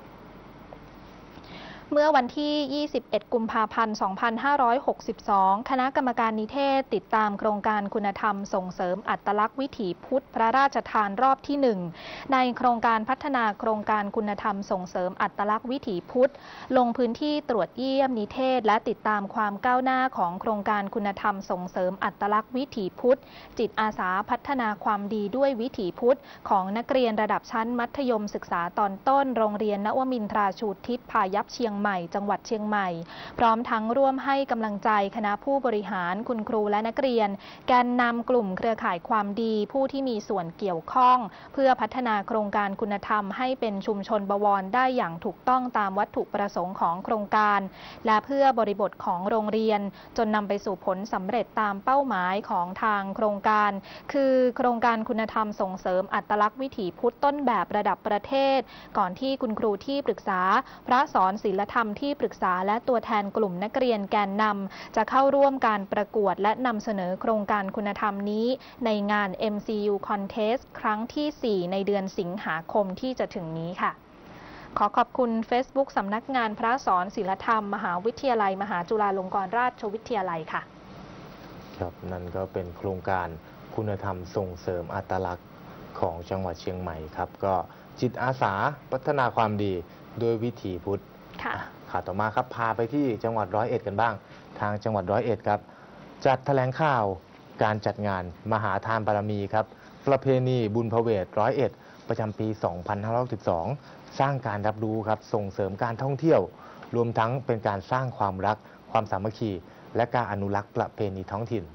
เมื่อวันที่ ยี่สิบเอ็ด กุมภาพันธ์ สองพันห้าร้อยหกสิบสอง คณะกรรมการนิเทศติดตามโครงการคุณธรรมส่งเสริมอัตลักษณ์วิถีพุทธพระราชทานรอบที่ หนึ่ง ในโครงการพัฒนาโครงการคุณธรรมส่งเสริมอัตลักษณ์วิถีพุทธลงพื้นที่ตรวจเยี่ยมนิเทศและติดตามความก้าวหน้าของโครงการคุณธรรมส่งเสริมอัตลักษณ์วิถีพุทธจิตอาสาพัฒนาความดีด้วยวิถีพุทธของนักเรียนระดับชั้นมัธยมศึกษาตอนต้นโรงเรียนนวมินทราชูทิศพายัพเชียงใหม่จังหวัดเชียงใหม่พร้อมทั้งร่วมให้กำลังใจคณะผู้บริหารคุณครูและนักเรียนแกนนำกลุ่มเครือข่ายความดีผู้ที่มีส่วนเกี่ยวข้องเพื่อพัฒนาโครงการคุณธรรมให้เป็นชุมชนบวรได้อย่างถูกต้องตามวัตถุประสงค์ของโครงการและเพื่อบริบทของโรงเรียนจนนำไปสู่ผลสำเร็จตามเป้าหมายของทางโครงการคือโครงการคุณธรรมส่งเสริมอัตลักษณ์วิถีพุทธต้นแบบระดับประเทศก่อนที่คุณครูที่ปรึกษาพระสอนศีลธรรมที่ปรึกษาและตัวแทนกลุ่มนักเรียนแกนนำจะเข้าร่วมการประกวดและนำเสนอโครงการคุณธรรมนี้ในงาน เอ็ม ซี ยู Contest ครั้งที่ สี่ ในเดือนสิงหาคมที่จะถึงนี้ค่ะขอขอบคุณ Facebook สำนักงานพระสอนศีลธรรมมหาวิทยาลัยมหาจุฬาลงกรณราชวิทยาลัยค่ะครับนั่นก็เป็นโครงการคุณธรรมส่งเสริมอัตลักษณ์ของจังหวัดเชียงใหม่ครับก็จิตอาสาพัฒนาความดีโดยวิถีพุทธข่าวต่อมาครับพาไปที่จังหวัดร้อยเอ็ดกันบ้างทางจังหวัดร้อยเอ็ดครับจัดแถลงข่าวการจัดงานมหาทานบารมีครับประเพณีบุญพเวทร้อยเอ็ดประจำปี สองพันห้าร้อยสิบสอง สร้างการรับรู้ครับส่งเสริมการท่องเที่ยวรวมทั้งเป็นการสร้างความรักความสามัคคีและการอนุรักษ์ประเพณีท้องถิ่น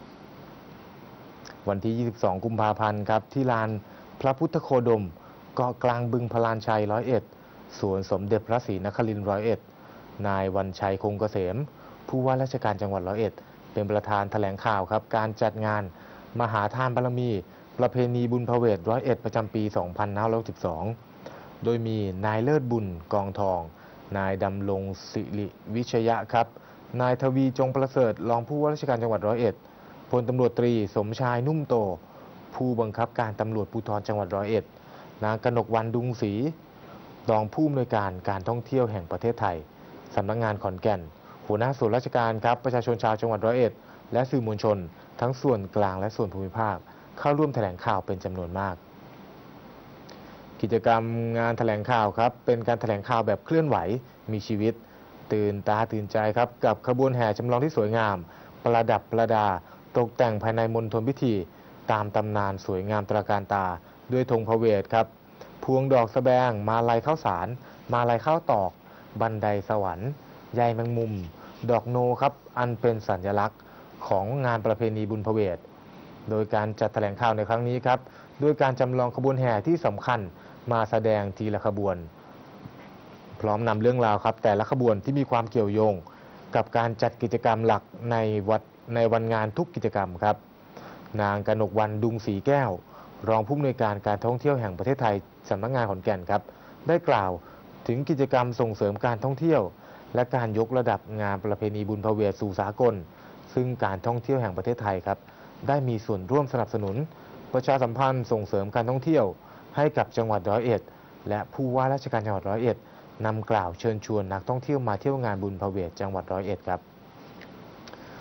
วันที่ ยี่สิบสอง กุมภาพันธ์ครับที่ลานพระพุทธโคดมเกาะกลางบึงพลานชัยร้อยเอ็ดสวนสมเด็จพระศรีนครินทร์ร้อยเอ็ดนายวันชัยคงเกษมผู้ว่าราชการจังหวัดร้อยเอ็ดเป็นประธานแถลงข่าวครับการจัดงานมหาทานบารมีประเพณีบุญพเวทร้อยเอ็ดประจำปี สองพันห้าร้อยสิบสอง โดยมีนายเลิศบุญกองทองนายดำรงศิริวิชยะครับนายทวีจงประเสริฐรองผู้ว่าราชการจังหวัดร้อยเอ็ดพลตำรวจตรีสมชายนุ่มโตผู้บังคับการตำรวจภูธรจังหวัดร้อยเอ็ดนางกนกวรรณดุงศรีรองผู้อำนวยการการท่องเที่ยวแห่งประเทศไทยสำนักงานขอนแก่นหัวหน้าส่วนราชการครับประชาชนชาวจังหวัดร้อยเอ็ดและสื่อมวลชนทั้งส่วนกลางและส่วนภูมิภาคเข้าร่วมแถลงข่าวเป็นจำนวนมากกิจกรรมงานแถลงข่าวครับเป็นการแถลงข่าวแบบเคลื่อนไหวมีชีวิตตื่นตาตื่นใจครับกับขบวนแห่จำลองที่สวยงามประดับประดาตกแต่งภายในมณฑลพิธีตามตำนานสวยงามตระการตาด้วยธงพระเวทครับพวงดอกสแบงมาลัยข้าวสารมาลัยข้าวตอกบันไดสวรรค์ใยแมงมุมดอกโนครับอันเป็นสัญลักษณ์ของงานประเพณีบุญพเวทโดยการจัดแถลงข่าวในครั้งนี้ครับด้วยการจำลองขบวนแห่ที่สำคัญมาแสดงทีละขบวนพร้อมนำเรื่องราวครับแต่ละขบวนที่มีความเกี่ยวโยงกับการจัดกิจกรรมหลักในวัดในวันงานทุกกิจกรรมครับนางกนกวรรณดุงศรีแก้วรองผู้อำนวยการการท่องเที่ยวแห่งประเทศไทยสำนักงานขอนแก่นครับได้กล่าวถึงกิจกรรมส่งเสริมการท่องเที่ยวและการยกระดับงานประเพณีบุญพเวทสู่สากลซึ่งการท่องเที่ยวแห่งประเทศไทยครับได้มีส่วนร่วมสนับสนุนประชาสัมพันธ์ส่งเสริมการท่องเที่ยวให้กับจังหวัดร้อยเอ็ดและผู้ว่าราชการจังหวัดร้อยเอ็ดนำกล่าวเชิญชวนนักท่องเที่ยวมาเที่ยวงานบุญพเวทจังหวัดร้อยเอ็ดครับ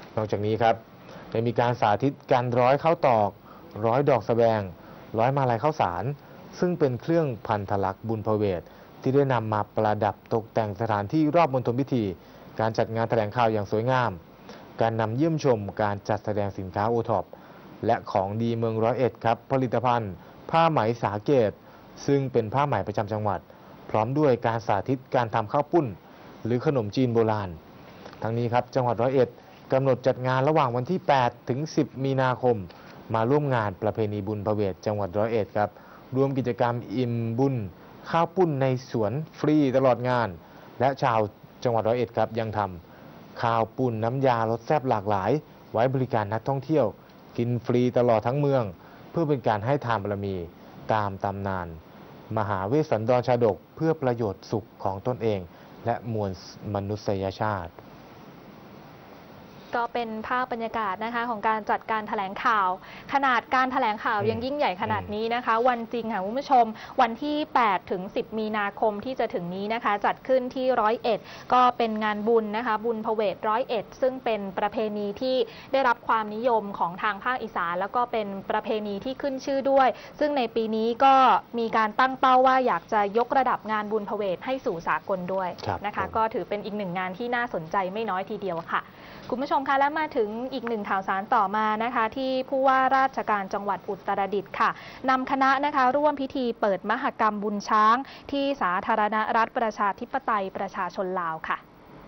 นอกจากนี้ครับได้มีการสาธิตการร้อยข้าวตอกร้อยดอกสะแบงร้อยมาลัยข้าวสารซึ่งเป็นเครื่องพันธลักษณ์บุญพเวทที่ได้นำมาประดับตกแต่งสถานที่รอบมณฑลพิธีการจัดงานแถลงข่าวอย่างสวยงามการนำเยี่ยมชมการจัดแสดงสินค้าโอท็อปและของดีเมืองร้อยเอ็ดครับผลิตภัณฑ์ผ้าไหมสาเกตซึ่งเป็นผ้าไหมประจำจังหวัดพร้อมด้วยการสาธิตการทำข้าวปุ้นหรือขนมจีนโบราณทั้งนี้ครับจังหวัดร้อยเอ็ดกำหนดจัดงานระหว่างวันที่แปดถึงสิบมีนาคมมาร่วมงานประเพณีบุญพเวทจังหวัดร้อยเอ็ดครับรวมกิจกรรมอิ่มบุญข้าวปุ้นในสวนฟรีตลอดงานและชาวจังหวัดร้อยเอ็ดครับยังทำข้าวปุ้นน้ำยารสแซ่บหลากหลายไว้บริการนักท่องเที่ยวกินฟรีตลอดทั้งเมืองเพื่อเป็นการให้ทานบารมีตามตำนานมหาเวสสันดรชาดกเพื่อประโยชน์สุขของตนเองและมวลมนุษยชาติก็เป็นภาพบรรยากาศนะคะของการจัดการแถลงข่าวขนาดการแถลงข่าวยังยิ่งใหญ่ขนาดนี้นะคะวันจริงค่ะคุณผู้ชมวันที่แปดถึงสิบมีนาคมที่จะถึงนี้นะคะจัดขึ้นที่ร้อยเอ็ดก็เป็นงานบุญนะคะบุญพเวทร้อยเอ็ดซึ่งเป็นประเพณีที่ได้รับความนิยมของทางภาคอีสานแล้วก็เป็นประเพณีที่ขึ้นชื่อด้วยซึ่งในปีนี้ก็มีการตั้งเป้าว่าอยากจะยกระดับงานบุญพเวทให้สู่สากลด้วยนะคะก็ถือเป็นอีกหนึ่งงานที่น่าสนใจไม่น้อยทีเดียวค่ะคุณผู้ชมคะและมาถึงอีกหนึ่งข่าวสารต่อมานะคะที่ผู้ว่าราชการจังหวัดอุตรดิตถ์ค่ะนำคณะนะคะร่วมพิธีเปิดมหกรรมบุญช้างที่สาธารณรัฐประชาธิปไตยประชาชนลาวค่ะ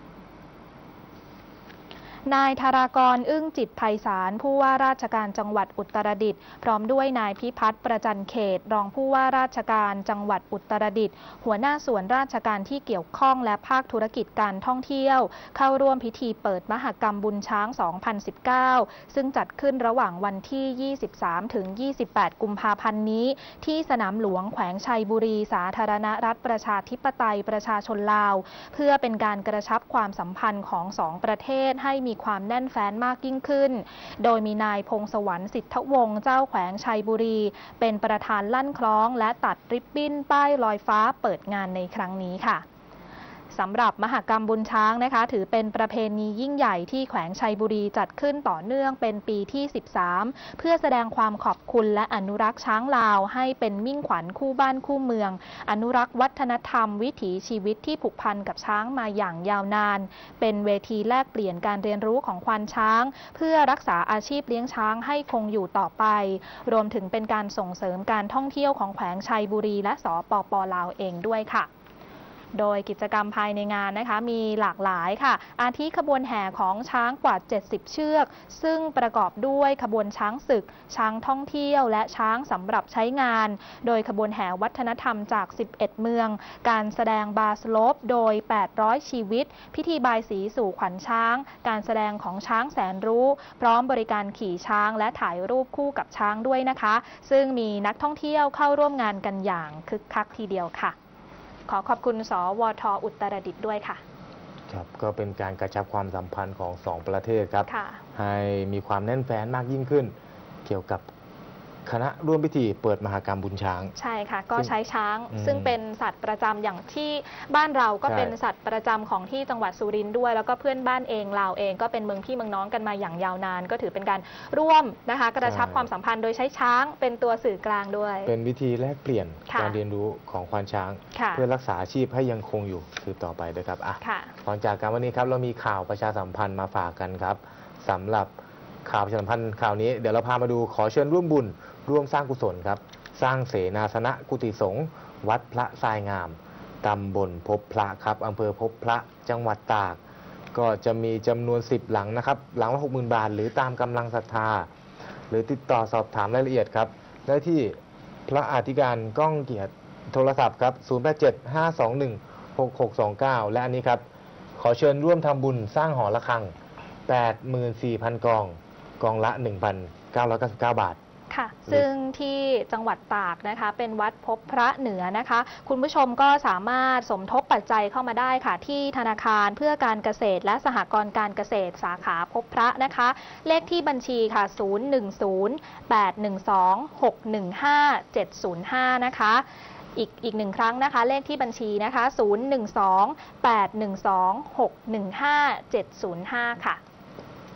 นายธารากรอึ้งจิตไพศาลผู้ว่าราชการจังหวัดอุตรดิตถ์พร้อมด้วยนายพิพัฒน์ประจันเขตรองผู้ว่าราชการจังหวัดอุตรดิตถ์หัวหน้าส่วนราชการที่เกี่ยวข้องและภาคธุรกิจการท่องเที่ยวเข้าร่วมพิธีเปิดมหกรรมบุญช้าง สองพันสิบเก้า ซึ่งจัดขึ้นระหว่างวันที่ ยี่สิบสามถึงยี่สิบแปด กุมภาพันธ์นี้ที่สนามหลวงแขวงชัยบุรีสาธารณรัฐประชาธิปไตยประชาชนลาวเพื่อเป็นการกระชับความสัมพันธ์ของสองประเทศให้มีความแน่นแฟ้นมากยิ่งขึ้นโดยมีนายพงศวรรค์สิทธวงศ์เจ้าแขวงชัยบุรีเป็นประธานลั่นคล้องและตัดริบบิ้นป้ายลอยฟ้าเปิดงานในครั้งนี้ค่ะสำหรับมหกรรมบุญช้างนะคะถือเป็นประเพณียิ่งใหญ่ที่แขวงชัยบุรีจัดขึ้นต่อเนื่องเป็นปีที่สิบสามเพื่อแสดงความขอบคุณและอนุรักษ์ช้างลาวให้เป็นมิ่งขวัญคู่บ้านคู่เมืองอนุรักษ์วัฒนธรรมวิถีชีวิตที่ผูกพันกับช้างมาอย่างยาวนานเป็นเวทีแลกเปลี่ยนการเรียนรู้ของควานช้างเพื่อรักษาอาชีพเลี้ยงช้างให้คงอยู่ต่อไปรวมถึงเป็นการส่งเสริมการท่องเที่ยวของแขวงชัยบุรีและสปป.ลาวเองด้วยค่ะโดยกิจกรรมภายในงานนะคะมีหลากหลายค่ะอาทิขบวนแห่ของช้างกว่าเจ็ดสิบเชือกซึ่งประกอบด้วยขบวนช้างศึกช้างท่องเที่ยวและช้างสำหรับใช้งานโดยขบวนแห่วัฒนธรรมจากสิบเอ็ดเมืองการแสดงบาสโลปโดยแปดร้อยชีวิตพิธีบายสีสู่ขวัญช้างการแสดงของช้างแสนรู้พร้อมบริการขี่ช้างและถ่ายรูปคู่กับช้างด้วยนะคะซึ่งมีนักท่องเที่ยวเข้าร่วมงานกันอย่างคึกคักทีเดียวค่ะขอขอบคุณสวท.อุตรดิตถ์ด้วยค่ะครับก็เป็นการกระชับความสัมพันธ์ของสองประเทศครับให้มีความแน่นแฟ้นมากยิ่งขึ้นเกี่ยวกับคณะร่วมพิธีเปิดมหกรรมบุญช้างใช่ค่ะก็ใช้ช้างซึ่งเป็นสัตว์ประจำอย่างที่บ้านเราก็เป็นสัตว์ประจำของที่จังหวัดสุรินทร์ด้วยแล้วก็เพื่อนบ้านเองลาวเองก็เป็นเมืองพี่เมืองน้องกันมาอย่างยาวนานก็ถือเป็นการร่วมนะคะกระชับความสัมพันธ์โดยใช้ช้างเป็นตัวสื่อกลางด้วยเป็นวิธีแลกเปลี่ยนการเรียนรู้ของควานช้างเพื่อรักษาอาชีพให้ยังคงอยู่สืบต่อไปด้วยครับอ่ะหลังจากการวันนี้ครับเรามีข่าวประชาสัมพันธ์มาฝากกันครับสำหรับข่าวประชาสัมพันธ์ข่าวนี้เดี๋ยวเราพามาดูขอเชิญร่วมบุญร่วมสร้างกุศลครับสร้างเสนาสนะกุฏิสงฆ์วัดพระทรายงามตำบลพบพระครับอำเภอพบพระจังหวัดตากก็จะมีจำนวนสิบหลังนะครับหลังละหกหมื่นบาทหรือตามกำลังศรัทธาหรือติดต่อสอบถามรายละเอียดครับได้ที่พระอธิการก้องเกียรติโทรศัพท์ครับศูนย์ แปด เจ็ด ห้า สอง หนึ่ง หก หก สอง เก้าและอันนี้ครับขอเชิญร่วมทำบุญสร้างหอระฆัง แปดหมื่นสี่พัน กองกองละ หนึ่งพันเก้าร้อยเก้าสิบเก้า บาทค่ะซึ่งที่จังหวัดตากนะคะเป็นวัดพบพระเหนือนะคะคุณผู้ชมก็สามารถสมทบปัจจัยเข้ามาได้ค่ะที่ธนาคารเพื่อการเกษตรและสหกรณ์การเกษตรสาขาพบพระนะคะเลขที่บัญชีค่ะศูนย์ หนึ่ง ศูนย์ แปด หนึ่ง สอง หก หนึ่ง ห้า เจ็ด ศูนย์ ห้านะคะอีกอีกหนึ่งครั้งนะคะเลขที่บัญชีนะคะศูนย์ หนึ่ง สอง แปด หนึ่ง สอง หก หนึ่ง ห้า เจ็ด ศูนย์ ห้าค่ะ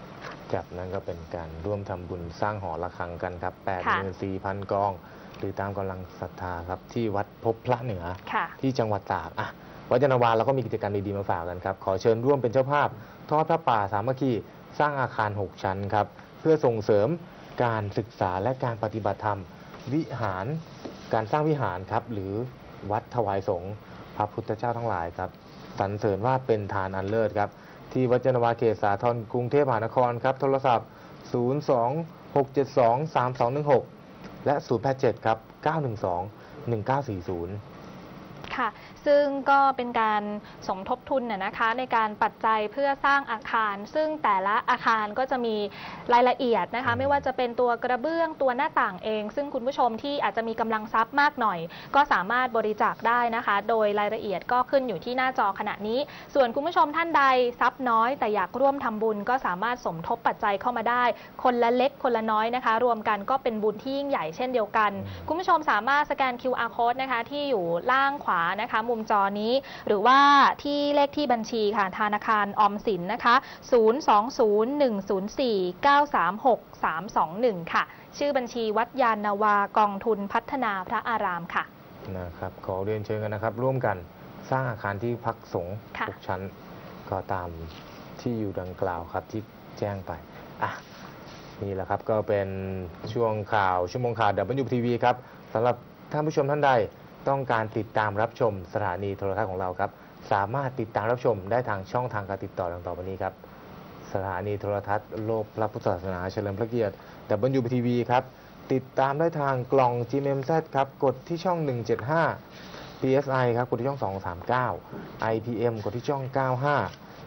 จากนั้นก็เป็นการร่วมทำบุญสร้างหอระฆังกันครับ แปดหมื่นสี่พัน กองหรือตามกำลังศรัทธาครับที่วัดพบพระเหนือที่จังหวัดตากอ่ะวัดยานนาวาเราก็มีกิจกรรมดีๆมาฝากกันครับขอเชิญร่วมเป็นเจ้าภาพทอดพระป่าสามัคคีสร้างอาคารหกชั้นครับเพื่อส่งเสริมการศึกษาและการปฏิบัติธรรมวิหารการสร้างวิหารครับหรือวัดถวายสงฆ์พระพุทธเจ้าทั้งหลายครับสรรเสริญว่าเป็นทานอันเลิศครับที่วัดยานนาวาเขตสาทรกรุงเทพมหานครครับโทรศัพท์ ศูนย์ สอง หก เจ็ด สอง สาม สอง หนึ่ง หก และ ศูนย์ แปด เจ็ด ครับ เก้า หนึ่ง สอง หนึ่ง เก้า สี่ ศูนย์ค่ะซึ่งก็เป็นการสมทบทุนน่ะนะคะในการปัจจัยเพื่อสร้างอาคารซึ่งแต่ละอาคารก็จะมีรายละเอียดนะคะไม่ว่าจะเป็นตัวกระเบื้องตัวหน้าต่างเองซึ่งคุณผู้ชมที่อาจจะมีกำลังทรัพย์มากหน่อยก็สามารถบริจาคได้นะคะโดยรายละเอียดก็ขึ้นอยู่ที่หน้าจอขณะนี้ส่วนคุณผู้ชมท่านใดทรัพย์น้อยแต่อยากร่วมทำบุญก็สามารถสมทบปัจจัยเข้ามาได้คนละเล็กคนละน้อยนะคะรวมกันก็เป็นบุญที่ยิ่งใหญ่เช่นเดียวกันคุณผู้ชมสามารถสแกน คิว อาร์ Code นะคะที่อยู่ล่างขวานะคะมุมจอนี้หรือว่าที่เลขที่บัญชีค่ะธนาคารออมสินนะคะศูนย์ สอง ศูนย์ หนึ่ง ศูนย์ สี่ เก้า สาม หก สาม สอง หนึ่งค่ะชื่อบัญชีวัดยานนาวากองทุนพัฒนาพระอารามค่ะนะครับขอเรียนเชิญกันนะครับร่วมกันสร้างอาคารที่พักสงฆ์ทุกชั้นก็ตามที่อยู่ดังกล่าวครับที่แจ้งไปอ่ะนี่แหละครับก็เป็นช่วงข่าวชั่วโมงข่าว ดับเบิลยู ที วี ครับสำหรับท่านผู้ชมท่านใดต้องการติดตามรับชมสถานีโทรทัศน์ของเราครับสามารถติดตามรับชมได้ทางช่องทางการติดต่อดังต่อไปนี้ครับสถานีโทรทัศน์โลกพระพุทธศาสนาเฉลิมพระเกียรติ ดับเบิลยู ที วี ครับติดตามได้ทางกล่อง จี เอ็ม แซด ครับกดที่ช่องหนึ่งเจ็ดห้า พี เอส ไอ ครับกดที่ช่องสองสามเก้า ไอ พี เอ็ม กดที่ช่องเก้าห้า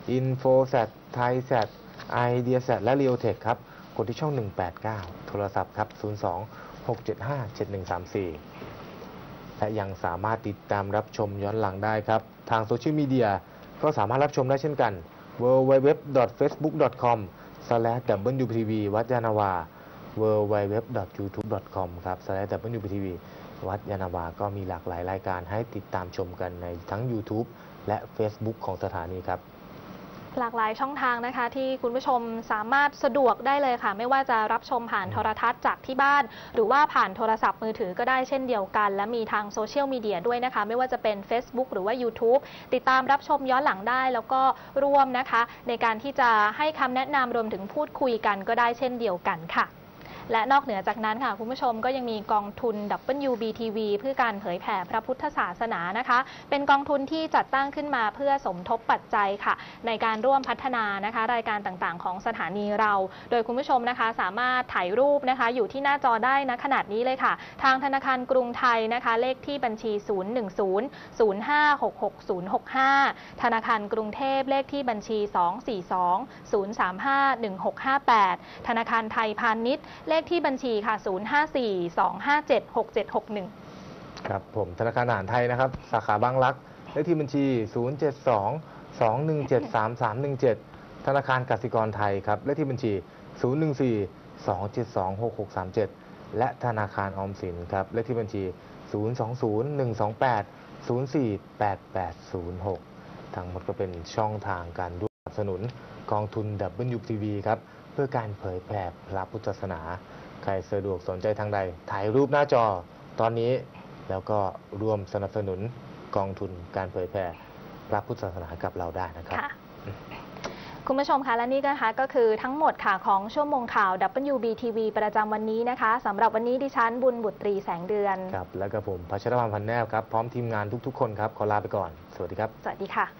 InfoSat ThaiSat IdeaSat และ Realtek ครับกดที่ช่องหนึ่งแปดเก้าโทรศัพท์ครับศูนย์ สอง หก เจ็ด ห้า เจ็ด หนึ่ง สาม สี่และยังสามารถติดตามรับชมย้อนหลังได้ครับทางโซเชียลมีเดียก็สามารถรับชมได้เช่นกัน ดับเบิลยู ดับเบิลยู ดับเบิลยู ดอท เฟซบุ๊ก ดอท คอม สแลช ดับเบิลยู ที วี วัดยานาวา ดับเบิลยู ดับเบิลยู ดับเบิลยู ดอท ยูทูบ ดอท คอม ครับ สแลช ดับเบิลยู ที วี วัดยานาวาก็มีหลากหลายรายการให้ติดตามชมกันในทั้ง YouTube และ Facebook ของสถานีครับหลากหลายช่องทางนะคะที่คุณผู้ชมสามารถสะดวกได้เลยค่ะไม่ว่าจะรับชมผ่านโทรทัศน์จากที่บ้านหรือว่าผ่านโทรศัพท์มือถือก็ได้เช่นเดียวกันและมีทางโซเชียลมีเดียด้วยนะคะไม่ว่าจะเป็น Facebook หรือว่า YouTube ติดตามรับชมย้อนหลังได้แล้วก็ร่วมนะคะในการที่จะให้คำแนะนำรวมถึงพูดคุยกันก็ได้เช่นเดียวกันค่ะและนอกเหนือจากนั้นค่ะคุณผู้ชมก็ยังมีกองทุน ดับเบิลยู บี ที วี เพื่อการเผยแผ่พระพุทธศาสนานะคะเป็นกองทุนที่จัดตั้งขึ้นมาเพื่อสมทบปัจจัยค่ะในการร่วมพัฒนานะคะรายการต่างๆของสถานีเราโดยคุณผู้ชมนะคะสามารถถ่ายรูปนะคะอยู่ที่หน้าจอได้นะขนาดนี้เลยค่ะทางธนาคารกรุงไทยนะคะเลขที่บัญชี ศูนย์ หนึ่ง ศูนย์ ศูนย์ ห้า หก หก ศูนย์ หก ห้า ธนาคารกรุงเทพเลขที่บัญชี สอง สี่ สอง ศูนย์ สาม ห้า หนึ่ง หก ห้า แปด ธนาคารไทยพาณิชย์เลขที่บัญชีค่ะ ศูนย์ ห้า สี่ สอง ห้า เจ็ด หก เจ็ด หก หนึ่งครับผมธนาคารอาหารไทยนะครับสาขาบางรักเลขที่บัญชี ศูนย์ เจ็ด สอง สอง หนึ่ง เจ็ด สาม สาม หนึ่ง เจ็ด ธนาคารกสิกรไทยครับเลขที่บัญชี ศูนย์ หนึ่ง สี่ สอง เจ็ด สอง หก หก สาม เจ็ด และธนาคารออมสินครับเลขที่บัญชี ศูนย์ สอง ศูนย์ หนึ่ง สอง แปด ศูนย์ สี่ แปด แปด ศูนย์ หก ทั้งหมดก็เป็นช่องทางการร่วมสนับสนุนกองทุน ดับเบิลยู ที วี ครับเพื่อการเผยแผ่พระพุทธศาสนาใครสะดวกสนใจทางใดถ่ายรูปหน้าจอตอนนี้แล้วก็ร่วมสนับสนุนกองทุนการเผยแผ่พระพุทธศาสนากับเราได้นะครับคุณผู้ชมคะและนี่นะคะก็คือทั้งหมดค่ะของชั่วโมงข่าว ดับเบิลยู บี ที วี ประจำวันนี้นะคะสำหรับวันนี้ดิฉันบุญบุตรีแสงเดือนครับแล้วก็ผมพัชรวรรณพันแนบครับพร้อมทีมงานทุกๆคนครับขอลาไปก่อนสวัสดีครับสวัสดีค่ะ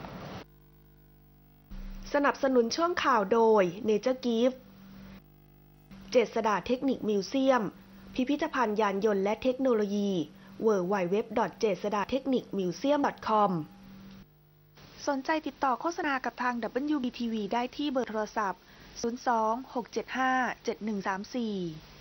สนับสนุนช่วงข่าวโดย Nature Gift เจษฎาเทคนิคมิวเซียมพิพิธภัณฑ์ยานยนต์และเทคโนโลยี ดับเบิลยู ดับเบิลยู ดับเบิลยู ดอท เจษฎาเทคนิคมิวเซียม ดอท คอม สนใจติดต่อโฆษณากับทาง ดับเบิลยู บี ที วี ได้ที่เบอร์โทรศัพท์ ศูนย์ สอง หก เจ็ด ห้า เจ็ด หนึ่ง สาม สี่